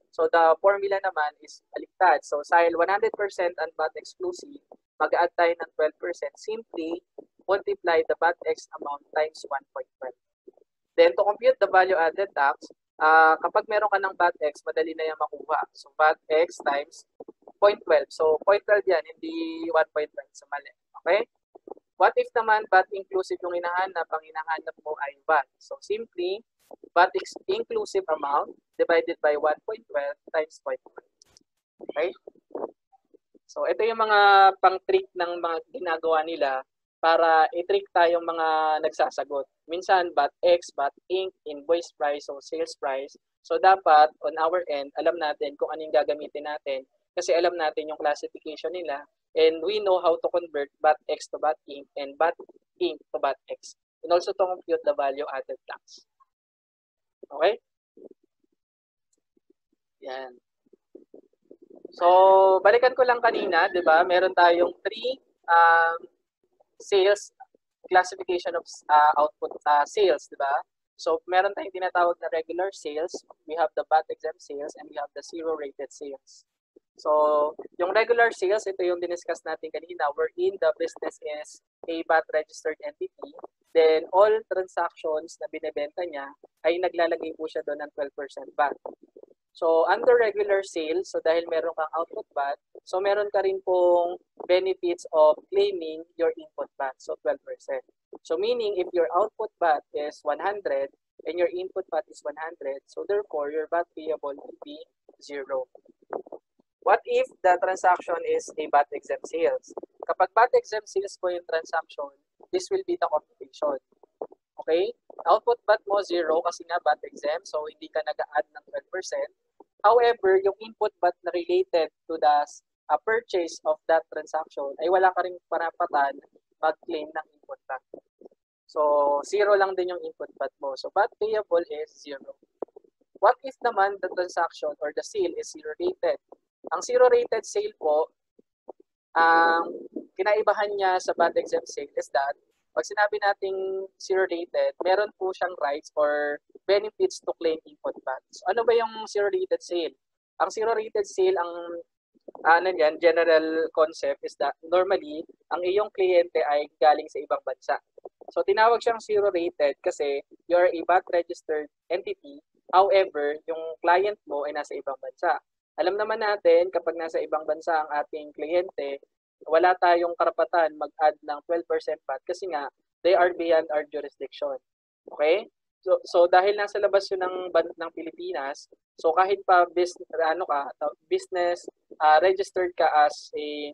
So the formula naman is baliktad. So dahil one hundred percent ang V A T exclusive, mag-add tayo ng twelve percent. Simply multiply the V A T X amount times one point one two. Then to compute the value added tax, uh, kapag meron ka ng V A T X, madali na yan makuha. So V A T X times zero point one two. So zero point one two yan, hindi one point one sa mali. Okay? What if naman V A T inclusive yung hinahanap, ang hinahanap mo ay V A T. So simply, V A T inclusive amount divided by one point one two times zero point one. Okay? So ito yung mga pang-trick ng mga ginagawa nila para i-trick tayong mga nagsasagot. Minsan, V A T X, V A T Inc, invoice price, o sales price. So dapat, on our end, alam natin kung ano yung gagamitin natin kasi alam natin yung classification nila and we know how to convert V A T X to V A T Inc and V A T Inc to V A T X. And also to compute the value added tax. Okay? Yan. So, balikan ko lang kanina, di ba? Meron tayong three um, sales classification of uh, output uh, sales, di ba? So, meron tayong tinatawag na regular sales, we have the V A T exempt sales, and we have the zero rated sales. So, yung regular sales, ito yung diniscuss natin kanina, wherein the business is a V A T registered entity, then all transactions na binebenta niya ay naglalagay po siya doon ng twelve percent V A T. So, under regular sales, so dahil meron kang output V A T, so meron ka rin pong benefits of claiming your input V A T, so twelve percent. So, meaning if your output V A T is one hundred and your input V A T is one hundred, so therefore, your V A T payable will be zero. What if the transaction is a V A T exempt sales? Kapag V A T exempt sales po yung transaction, this will be the computation. Okay? Output V A T mo zero kasi nga V A T exempt, so hindi ka nag-add ng twelve percent. However, yung input V A T na related to the uh, purchase of that transaction ay wala ka ring parapatan mag-claim ng input V A T. So, zero lang din yung input V A T mo. So, V A T payable is zero. What if naman the transaction or the sale is zero rated? Ang zero rated sale po, ang um, kinaibahan niya sa V A T exempt sale is that pag sinabi nating zero rated, meron po siyang rights or benefits to claim input V A T. So, ano ba yung zero rated sale? Ang zero rated sale, ang ano yan, general concept is that normally, ang iyong kliyente ay galing sa ibang bansa. So, tinawag siyang zero rated kasi you're a V A T registered entity. However, yung client mo ay nasa ibang bansa. Alam naman natin, kapag nasa ibang bansa ang ating kliyente, wala tayong karapatan mag-add ng twelve percent V A T kasi nga, they are beyond our jurisdiction. Okay? So, so dahil nasa labas yun ng, ng Pilipinas, so kahit pa business, ano ka, business uh, registered ka as a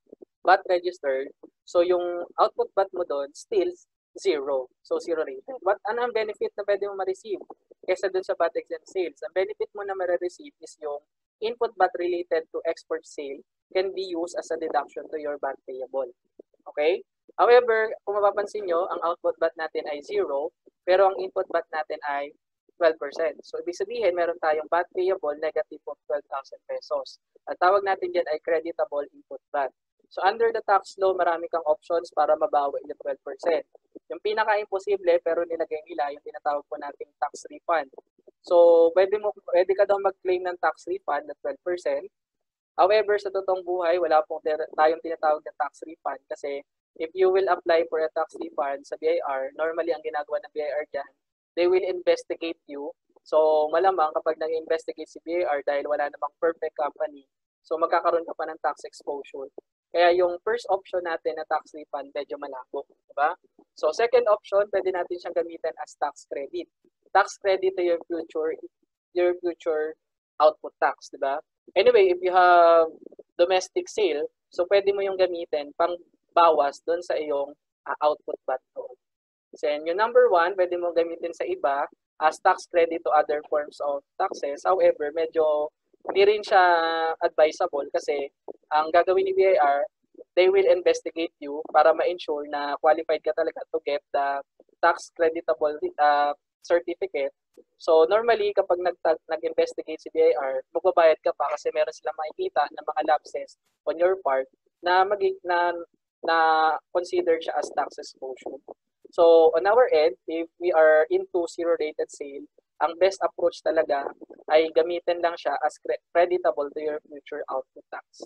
V A T registered, so yung output V A T mo doon, still zero. So, zero rated. What, ano ang benefit na pwede mo ma-receive kesa dun sa V A T exempt sales? Ang benefit mo na ma-receive is yung input V A T related to export sale can be used as a deduction to your V A T payable. Okay? However, kung mapapansin nyo, ang output V A T natin ay zero, pero ang input V A T natin ay twelve percent. So, ibig sabihin, meron tayong V A T payable negative of twelve thousand pesos. Ang tawag natin dyan ay creditable input V A T. So, under the tax law, marami kang options para mabawi yung twelve percent. Yung pinaka-imposible, pero nilagay nila, yung tinatawag po nating tax refund. So, pwede, mo, pwede ka daw mag-claim ng tax refund na twelve percent. However, sa totoong buhay, wala pong tayong tinatawag na tax refund kasi if you will apply for a tax refund sa B I R, normally ang ginagawa ng B I R dyan, they will investigate you. So, malamang kapag nag-investigate si B I R dahil wala namang perfect company, so magkakaroon ka pa ng tax exposure. Kaya yung first option natin na tax refund, medyo malabo. Diba? So, second option, pwede natin siyang gamitin as tax credit. Tax credit to your future, your future output tax. Diba? Anyway, if you have domestic sale, so pwede mo yung gamitin pang bawas doon sa iyong uh, output V A T doon. So, yung number one, pwede mo gamitin sa iba as tax credit to other forms of taxes. However, medyo hindi rin siya advisable kasi ang gagawin ni B I R, they will investigate you para ma-ensure na qualified ka talaga to get the tax creditable uh, certificate. So, normally, kapag nag-investigate si B I R, magbabayad ka pa kasi meron silang makikita ng mga lapses on your part na, mag na, na consider siya as tax exposure. So, on our end, if we are into zero-rated sale, ang best approach talaga ay gamitin lang siya as creditable to your future output tax.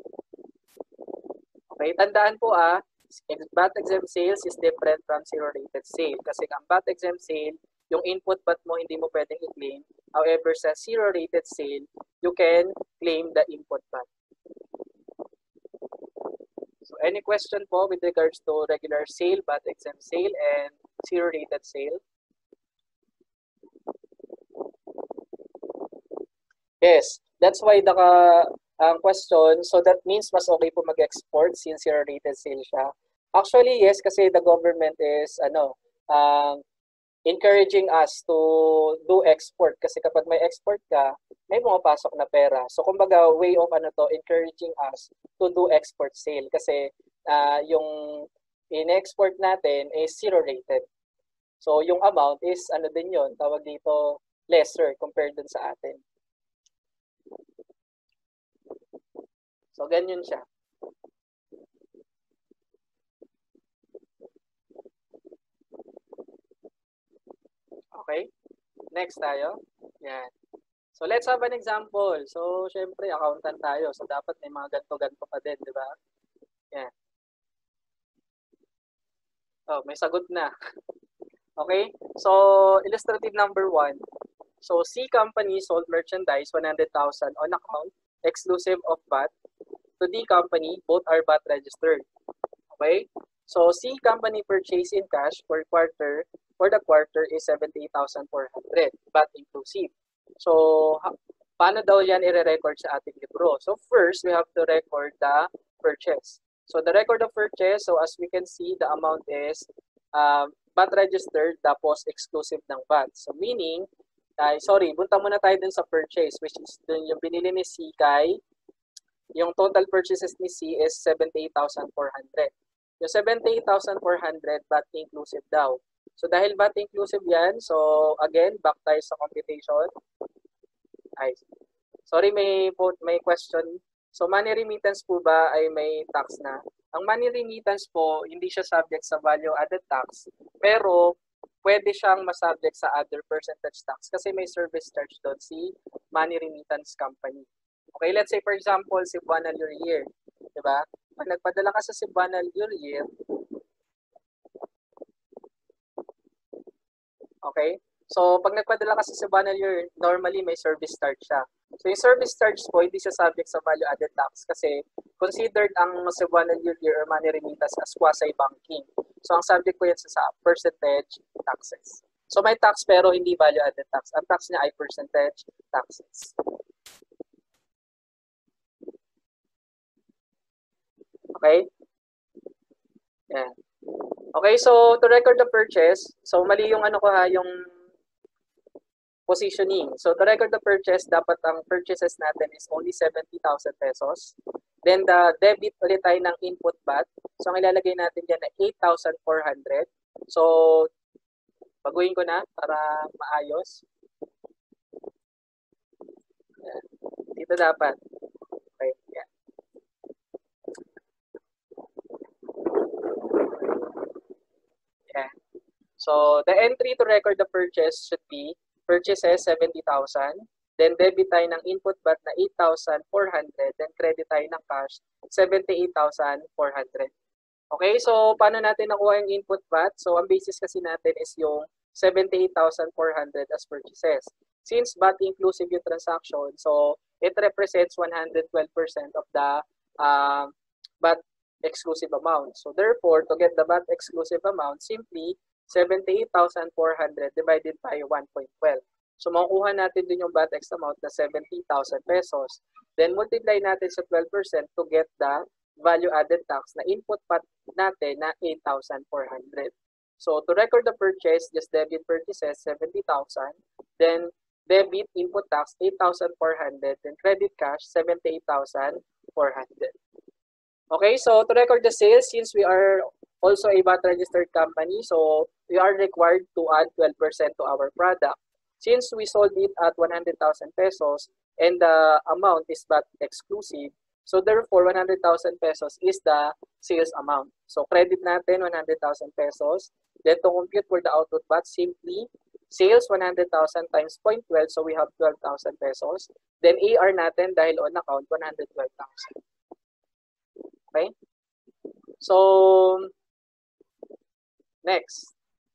Okay, tandaan po ah, V A T exempt sales is different from zero rated sale. Kasi ang V A T exempt sale, yung input V A T mo hindi mo pwedeng i-claim. However, sa zero rated sale, you can claim the input V A T. So any question po with regards to regular sale, V A T exempt sale, and zero rated sale? Yes, that's why the uh, question, so that means mas okay po mag-export since zero rated sale siya. Actually, yes, kasi the government is ano, um, encouraging us to do export kasi kapag may export ka, may pumapasok na pera. So kumbaga way of ano to, encouraging us to do export sale kasi uh, yung in-export natin is zero rated. So yung amount is ano din yun, tawag dito lesser compared dun sa atin. So ganyan siya. Okay? Next tayo. Yan. So, let's have an example. So, syempre, accountant tayo. So, dapat may mga ganto-ganto pa din, di ba? Yan. Oh, may sagot na. Okay? So, illustrative number one. So, C company sold merchandise one hundred thousand on account, exclusive of V A T. To D company, both are V A T registered. Okay? So, C company purchase in cash for quarter, for the quarter is seventy-eight thousand four hundred, V A T inclusive. So, paano daw yan i-record sa ating libro? So, first, we have to record the purchase. So, the record of purchase, so as we can see, the amount is um, V A T registered, tapos exclusive ng V A T. So, meaning, ay, sorry, punta muna tayo dun sa purchase, which is dun yung binili ni C kay, yung total purchases ni C is seventy-eight thousand four hundred. Yung seventy-eight thousand four hundred, V A T inclusive daw. So, dahil V A T inclusive yan, so, again, back tayo sa computation. Ay, sorry, may, may question. So, money remittance po ba ay may tax na? Ang money remittance po, hindi siya subject sa value added tax, pero pwede siyang masubject sa other percentage tax kasi may service charge doon si money remittance company. Okay, let's say for example, Cebuana Year, di ba? Pag nagpadala ka sa Cebuana Year, okay? So, pag nagpadala ka sa Cebuana Year, normally may service charge siya. So, yung service charge po, hindi siya subject sa value added tax kasi considered ang Cebuana Year or money remittance as quasi-banking. So, ang subject po yan sa percentage taxes. So, may tax pero hindi value added tax. Ang tax niya ay percentage taxes. Okay? Yan. Okay, so to record the purchase, so mali yung ano ko ha, yung positioning. So to record the purchase, dapat ang purchases natin is only seventy thousand pesos. Then the debit ulit tayo ng input V A T. So ang ilalagay natin dyan na eight thousand four hundred. So baguhin ko na para maayos. Yan. Dito dapat. Okay, yan. Yeah. So, the entry to record the purchase should be purchases seventy thousand, then debit tayo ng input V A T na eight thousand four hundred, then credit tayo ng cash seventy-eight thousand four hundred. Okay, so paano natin nakuha yung input V A T? So, ang basis kasi natin is yung seventy-eight thousand four hundred as purchases. Since V A T inclusive yung transaction, so it represents one hundred twelve percent of the uh, V A T exclusive amount. So therefore, to get the V A T exclusive amount, simply seventy-eight thousand four hundred divided by one point one two. So makukuha natin din yung V A T X amount na seventy thousand pesos. Then multiply natin sa twelve percent to get the value added tax na input V A T natin na eight thousand four hundred. So to record the purchase, just debit purchases seventy thousand, then debit input tax eight thousand four hundred, then credit cash seventy-eight thousand four hundred. Okay, so to record the sales, since we are also a V A T registered company, so we are required to add twelve percent to our product. Since we sold it at one hundred thousand pesos and the amount is V A T exclusive, so therefore one hundred thousand pesos is the sales amount. So credit natin one hundred thousand pesos. Then to compute for the output V A T, simply Sales, one hundred thousand times zero point one two, so we have twelve thousand pesos. Then A R natin, dahil on account, one hundred twelve thousand. Okay? So, next.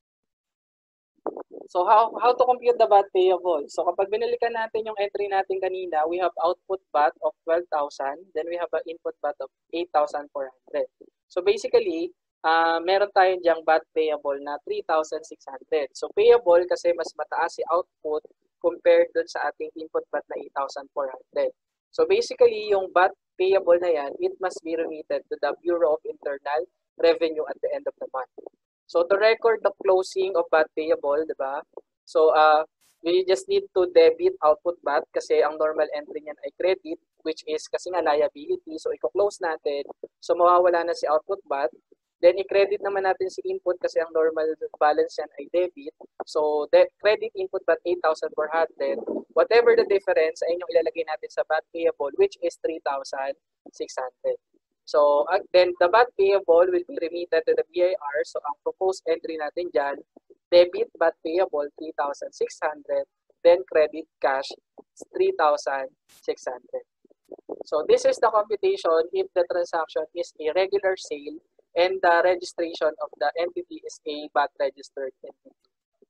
So, how how to compute the V A T payable? So, kapag binalikan natin yung entry natin kanina, we have output V A T of twelve thousand, then we have an input V A T of eight thousand four hundred. So, basically, uh, meron tayong diyang V A T payable na three thousand six hundred. So, payable kasi mas mataas si output compared dun sa ating input V A T na eight thousand four hundred. So, basically, yung V A T payable na yan, it must be remitted to the Bureau of Internal Revenue at the end of the month. So, to record the closing of V A T payable, di ba? So, uh, we just need to debit output V A T kasi ang normal entry niyan ay credit, which is kasi nga liability. So, i-close natin. So, mawawala na si output V A T. Then, i-credit naman natin si input kasi ang normal balance yan ay debit. So, the credit input V A T eight thousand four hundred. Whatever the difference, ay yung ilalagay natin sa V A T payable, which is three thousand six hundred. So, uh, then the V A T payable will be remitted to the B I R. So, ang proposed entry natin dyan, debit V A T payable, three thousand six hundred. Then, credit cash, three thousand six hundred. So, this is the computation if the transaction is a regular sale and the registration of the entity is a V A T registered entity.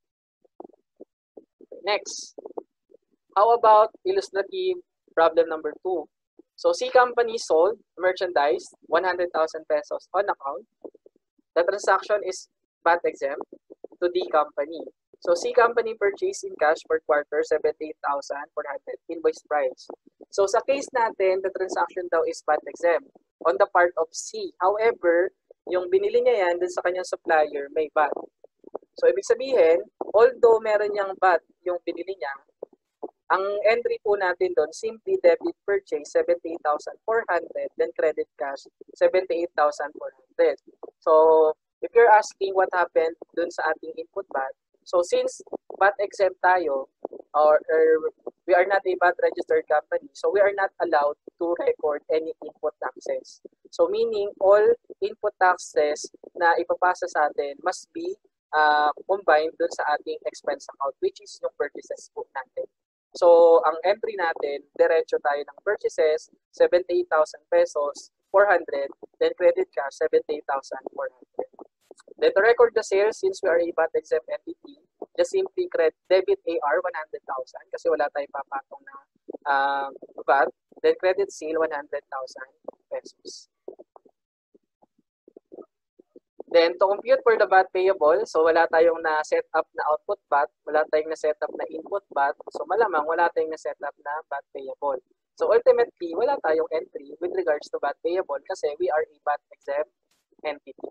Next, how about illustrative problem number two? So, C company sold merchandise, one hundred thousand pesos on account. The transaction is V A T exempt to D company. So, C company purchased in cash per quarter, seventy-eight thousand four hundred invoice price. So, sa case natin, the transaction daw is V A T exempt on the part of C. However, yung binili niya yan dun sa kanyang supplier, may V A T. So, ibig sabihin, although meron niyang V A T yung binili niya, ang entry po natin doon, simply debit purchase, seventy-eight thousand four hundred, then credit cash, seventy-eight thousand four hundred. So, if you're asking what happened doon sa ating input V A T, so since V A T exempt tayo, or, or we are not a V A T registered company, so we are not allowed to record any input taxes. So, meaning all input taxes na ipapasa sa atin must be uh, combined doon sa ating expense account, which is yung purchases po natin. So, ang entry natin, diretso tayo ng purchases, seventy-eight thousand pesos, four hundred, then credit cash, seventy-eight thousand four hundred. Then to record the sales, since we are a V A T exempt entity, just simply credit debit A R, one hundred thousand, kasi wala tayong papatong na uh, V A T, then credit sale, one hundred thousand pesos. Then, to compute for the V A T payable, so wala tayong na-set up na output V A T, wala tayong na-set up na input V A T, so malamang wala tayong na-set up na V A T payable. So, ultimately, wala tayong entry with regards to V A T payable kasi we are a V A T exempt entity.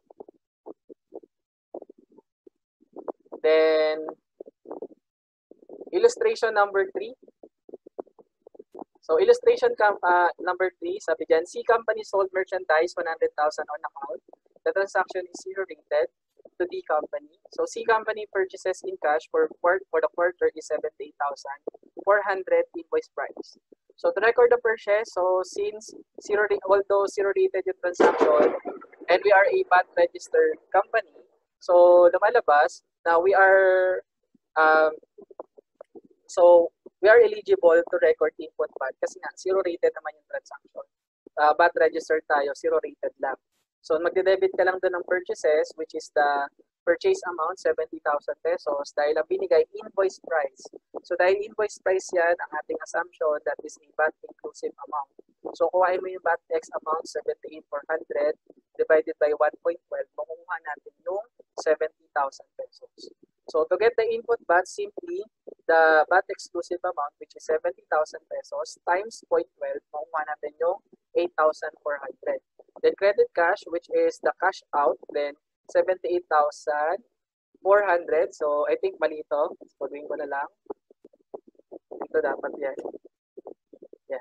Then, illustration number three. So, illustration uh, number three, sabi dyan, C company sold merchandise, one hundred thousand on account. The transaction is zero rated to D company. So, C company purchases in cash for, for the quarter is seventy-eight thousand four hundred invoice price. So, to record the purchase, so since zero, although zero rated yung transaction and we are a V A T registered company, so lumalabas na we are um, so we are eligible to record input V A T kasi nga zero rated naman yung transaction. Uh, V A T registered tayo, zero rated lang. So, magde-debit ka lang doon ng purchases, which is the purchase amount, seventy thousand pesos, dahil ang binigay, invoice price. So, dahil invoice price yan, ang ating assumption, that is a V A T inclusive amount. So, kuhain mo yung V A T X amount, seventy-eight thousand four hundred, divided by one point one two, makukuha natin yung seventy thousand pesos. So, to get the input V A T, simply, the V A T exclusive amount, which is seventy thousand pesos, times zero point one two, makukuha natin yung eight thousand four hundred. Then credit cash, which is the cash out, then seventy-eight thousand four hundred. So, I think mali ito. Pagawin ko na lang. Ito dapat yan. Yan.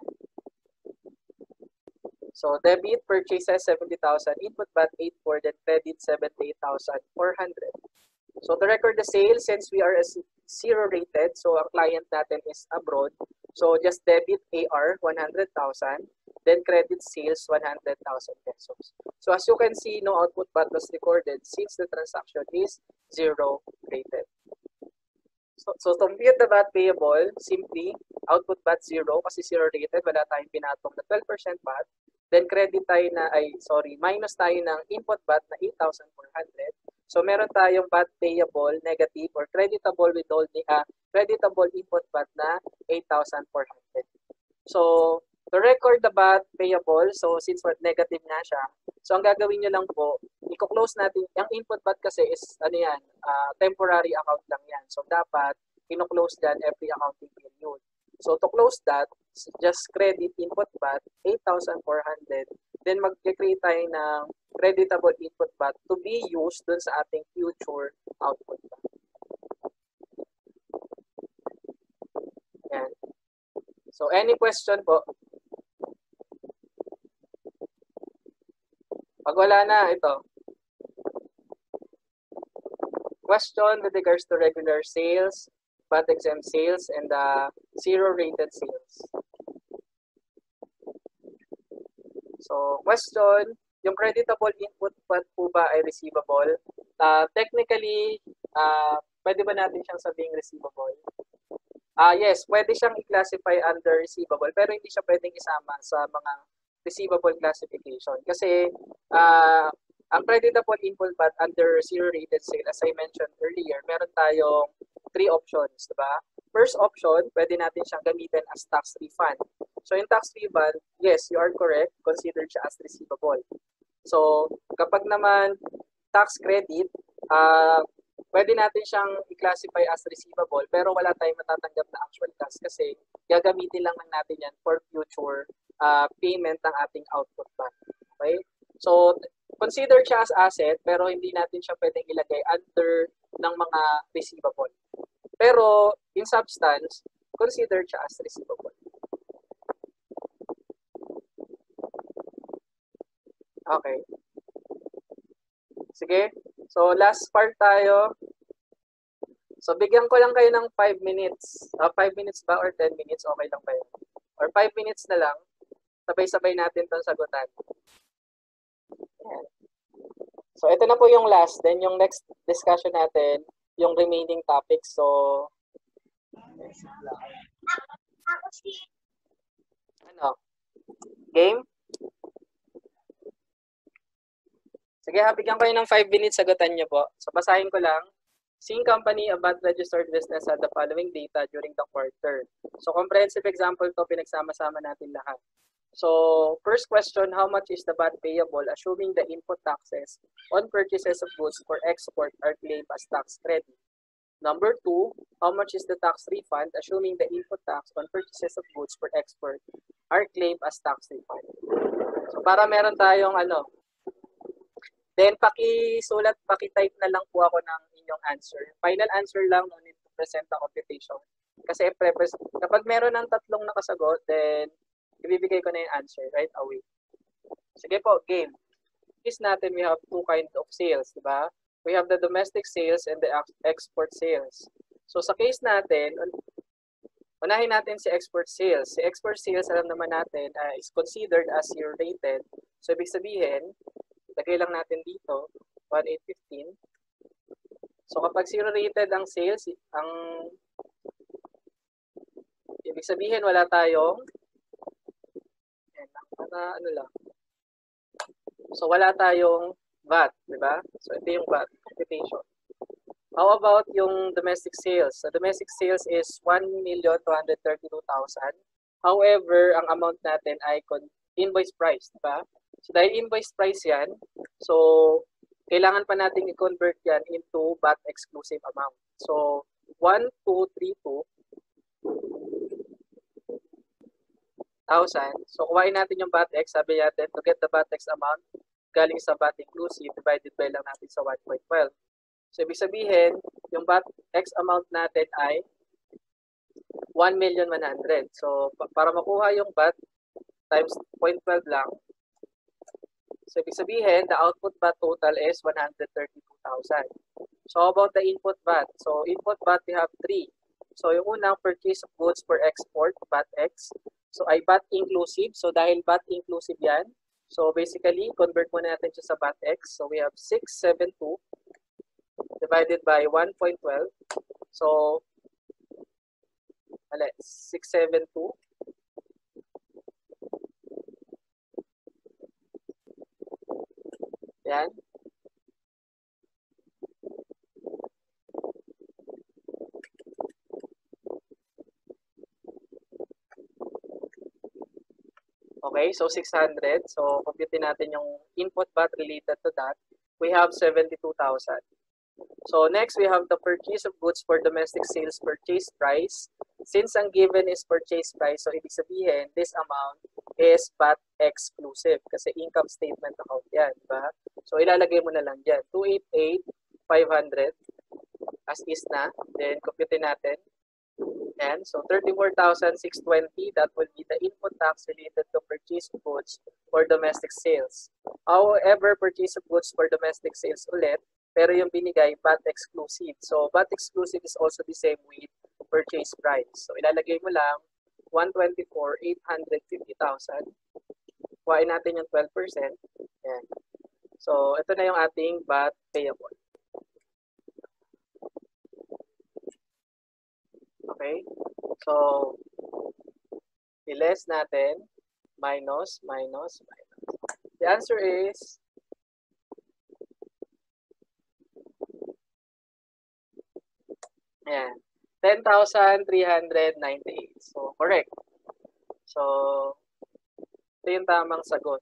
So, debit purchases seventy thousand, input V A T eight four, then credit seventy-eight thousand four hundred. So, to record the sale, since we are a zero rated, so ang client natin is abroad, so just debit A R, one hundred thousand, then credit sales, one hundred thousand pesos. So, as you can see, no output V A T was recorded since the transaction is zero rated. So, so to compute the V A T payable, simply output V A T zero kasi zero rated, wala tayong pinatong na twelve percent V A T. Then credit tayo na, ay sorry, minus tayo ng input V A T na eight thousand four hundred. So meron tayong V A T payable negative or creditable withholding, ah, creditable input V A T na eight thousand four hundred. So to record the V A T payable, so since what negative nga siya, so ang gagawin nyo lang po, i-close natin, yung input V A T kasi is, ano yan, uh, temporary account lang yan. So dapat, ino-close dyan every accounting period. So to close that, just credit input V A T, eight thousand four hundred, then mag-create tayo ng creditable input V A T to be used dun sa ating future output V A T. Yan. So any question po? Pag wala na, ito. Question with regards to regular sales, V A T exempt sales, and the zero rated sales. So, question, yung creditable input V A T po ba ay receivable? Uh, technically, uh, pwede ba natin siyang sabing receivable? Ah, uh, yes, pwede siyang i-classify under receivable, pero hindi siya pwedeng isama sa mga receivable classification. Kasi, uh, ang creditable input V A T under zero rated sale, as I mentioned earlier, meron tayong three options, diba? First option, pwede natin siyang gamitin as tax refund. So, yung tax refund, yes, you are correct, considered siya as receivable. So, kapag naman tax credit, uh, pwede natin siyang i-classify as receivable, pero wala tayong matatanggap na actual cash kasi gagamitin lang natin yan for future uh, payment ng ating output V A T. Okay? So, consider siya as asset, pero hindi natin siya pwedeng ilagay under ng mga receivable. Pero, in substance, consider siya as receivable. Okay. Sige. So, last part tayo. So, bigyan ko lang kayo ng five minutes. Uh, five minutes ba or ten minutes? Okay lang ba yun? Or five minutes na lang. Sabay-sabay natin itong sagutan. Ayan. So, ito na po yung last. Then, yung next discussion natin, yung remaining topics. So, ano? Game? Sige, bigyan kayo ng five minutes, sagutan nyo po. So, basahin ko lang. Seeing company a V A T registered business had the following data during the quarter. So, comprehensive example to, pinagsama-sama natin lahat. So, first question, how much is the V A T payable assuming the input taxes on purchases of goods for export are claimed as tax credit? Number two, how much is the tax refund assuming the input tax on purchases of goods for export are claimed as tax refund? So, para meron tayong ano, then, paki-sulat, paki-type na lang po ako ng inyong answer. Final answer lang, no need to present the computation. Kasi kapag meron ng tatlong nakasagot, then ibibigay ko na yung answer right away. Sige po, game. Case natin, we have two kinds of sales, di ba? We have the domestic sales and the export sales. So, sa case natin, unahin natin si export sales. Si export sales, alam naman natin, uh, is considered as zero rated. So, ibig sabihin, lagay lang natin dito, one eight fifteen. So, kapag zero rated ang sales, ang ibig sabihin, wala tayong, yan, para ano lang. So, wala tayong V A T, di ba? So, ito yung V A T, computation. How about yung domestic sales? So, domestic sales is one million two hundred thirty-two thousand. However, ang amount natin ay invoice price, di ba? So, dahil invoice price yan, so, kailangan pa natin i-convert yan into V A T exclusive amount. So, one two three two thousand. So, kuhain natin yung V A T X. Sabi natin, to get the V A T X amount, galing sa V A T inclusive, divided by lang natin sa one point one two. So, ibig sabihin, yung V A T X amount natin ay one million one hundred. So, para makuha yung V A T times zero point one two lang, so, ibig sabihin, the output V A T total is one hundred thirty-two thousand. So, how about the input V A T? So, input V A T, we have three. So, yung unang purchase of goods for export, V A T X. So, ay V A T inclusive. So, dahil V A T inclusive yan, so, basically, convert mo natin siya sa V A T X. So, we have six hundred seventy-two divided by one point one two. So, Mali, six seventy-two. Yan. Okay, so six hundred. So, compute natin yung input V A T related to that. We have seventy-two thousand. So, next, we have the purchase of goods for domestic sales purchase price. Since ang given is purchase price, so ibig sabihin, this amount is V A T exclusive kasi income statement account yan, diba? So, ilalagay mo na lang dyan. two eighty-eight thousand five hundred as is na. Then, compute natin. And so thirty-four thousand six hundred twenty, that will be the input tax related to purchase of goods for domestic sales. However, purchase of goods for domestic sales ulit, pero yung binigay, V A T exclusive. So V A T exclusive is also the same with purchase price. So ilalagay mo lang one hundred twenty-four thousand eight hundred fifty. Kuhain natin yung twelve percent. Yan. So ito na yung ating V A T payable. Okay? So, i-less natin, minus, minus, minus. The answer is, ayan, ten thousand three hundred ninety-eight. So, correct. So, ito yung tamang sagot.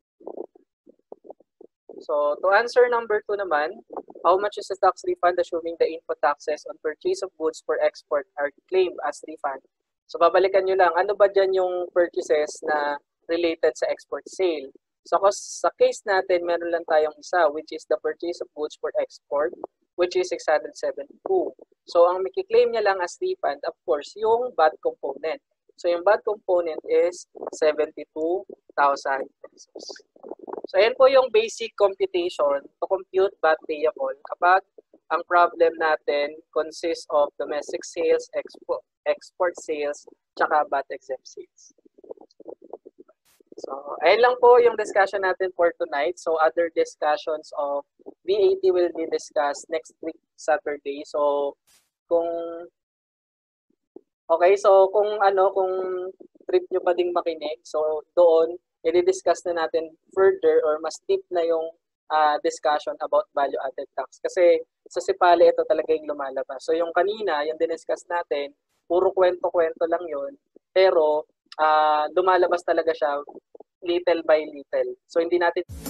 So, to answer number two naman, how much is the tax refund assuming the input taxes on purchase of goods for export are claimed as refund? So, babalikan nyo lang, ano ba dyan yung purchases na related sa export sale? So, sa case natin, meron lang tayong isa, which is the purchase of goods for export, which is six hundred seventy-two. So, ang makiklaim niya lang as refund, of course, yung V A T component. So, yung V A T component is seventy-two thousand pesos. So, ayan po yung basic computation to compute V A T payable kapag ang problem natin consists of domestic sales, export, export sales, tsaka V A T exempt sales. So, ayan lang po yung discussion natin for tonight. So, other discussions of V A T will be discussed next week, Saturday. So, kung okay, so kung ano, kung trip nyo pa ding makinig, so doon, i-discuss na natin further or mas deep na yung uh, discussion about value-added tax. Kasi sa Sipali, ito talaga yung lumalabas. So yung kanina, yung diniscuss natin, puro kwento-kwento lang yun, pero uh, lumalabas talaga siya little by little. So hindi natin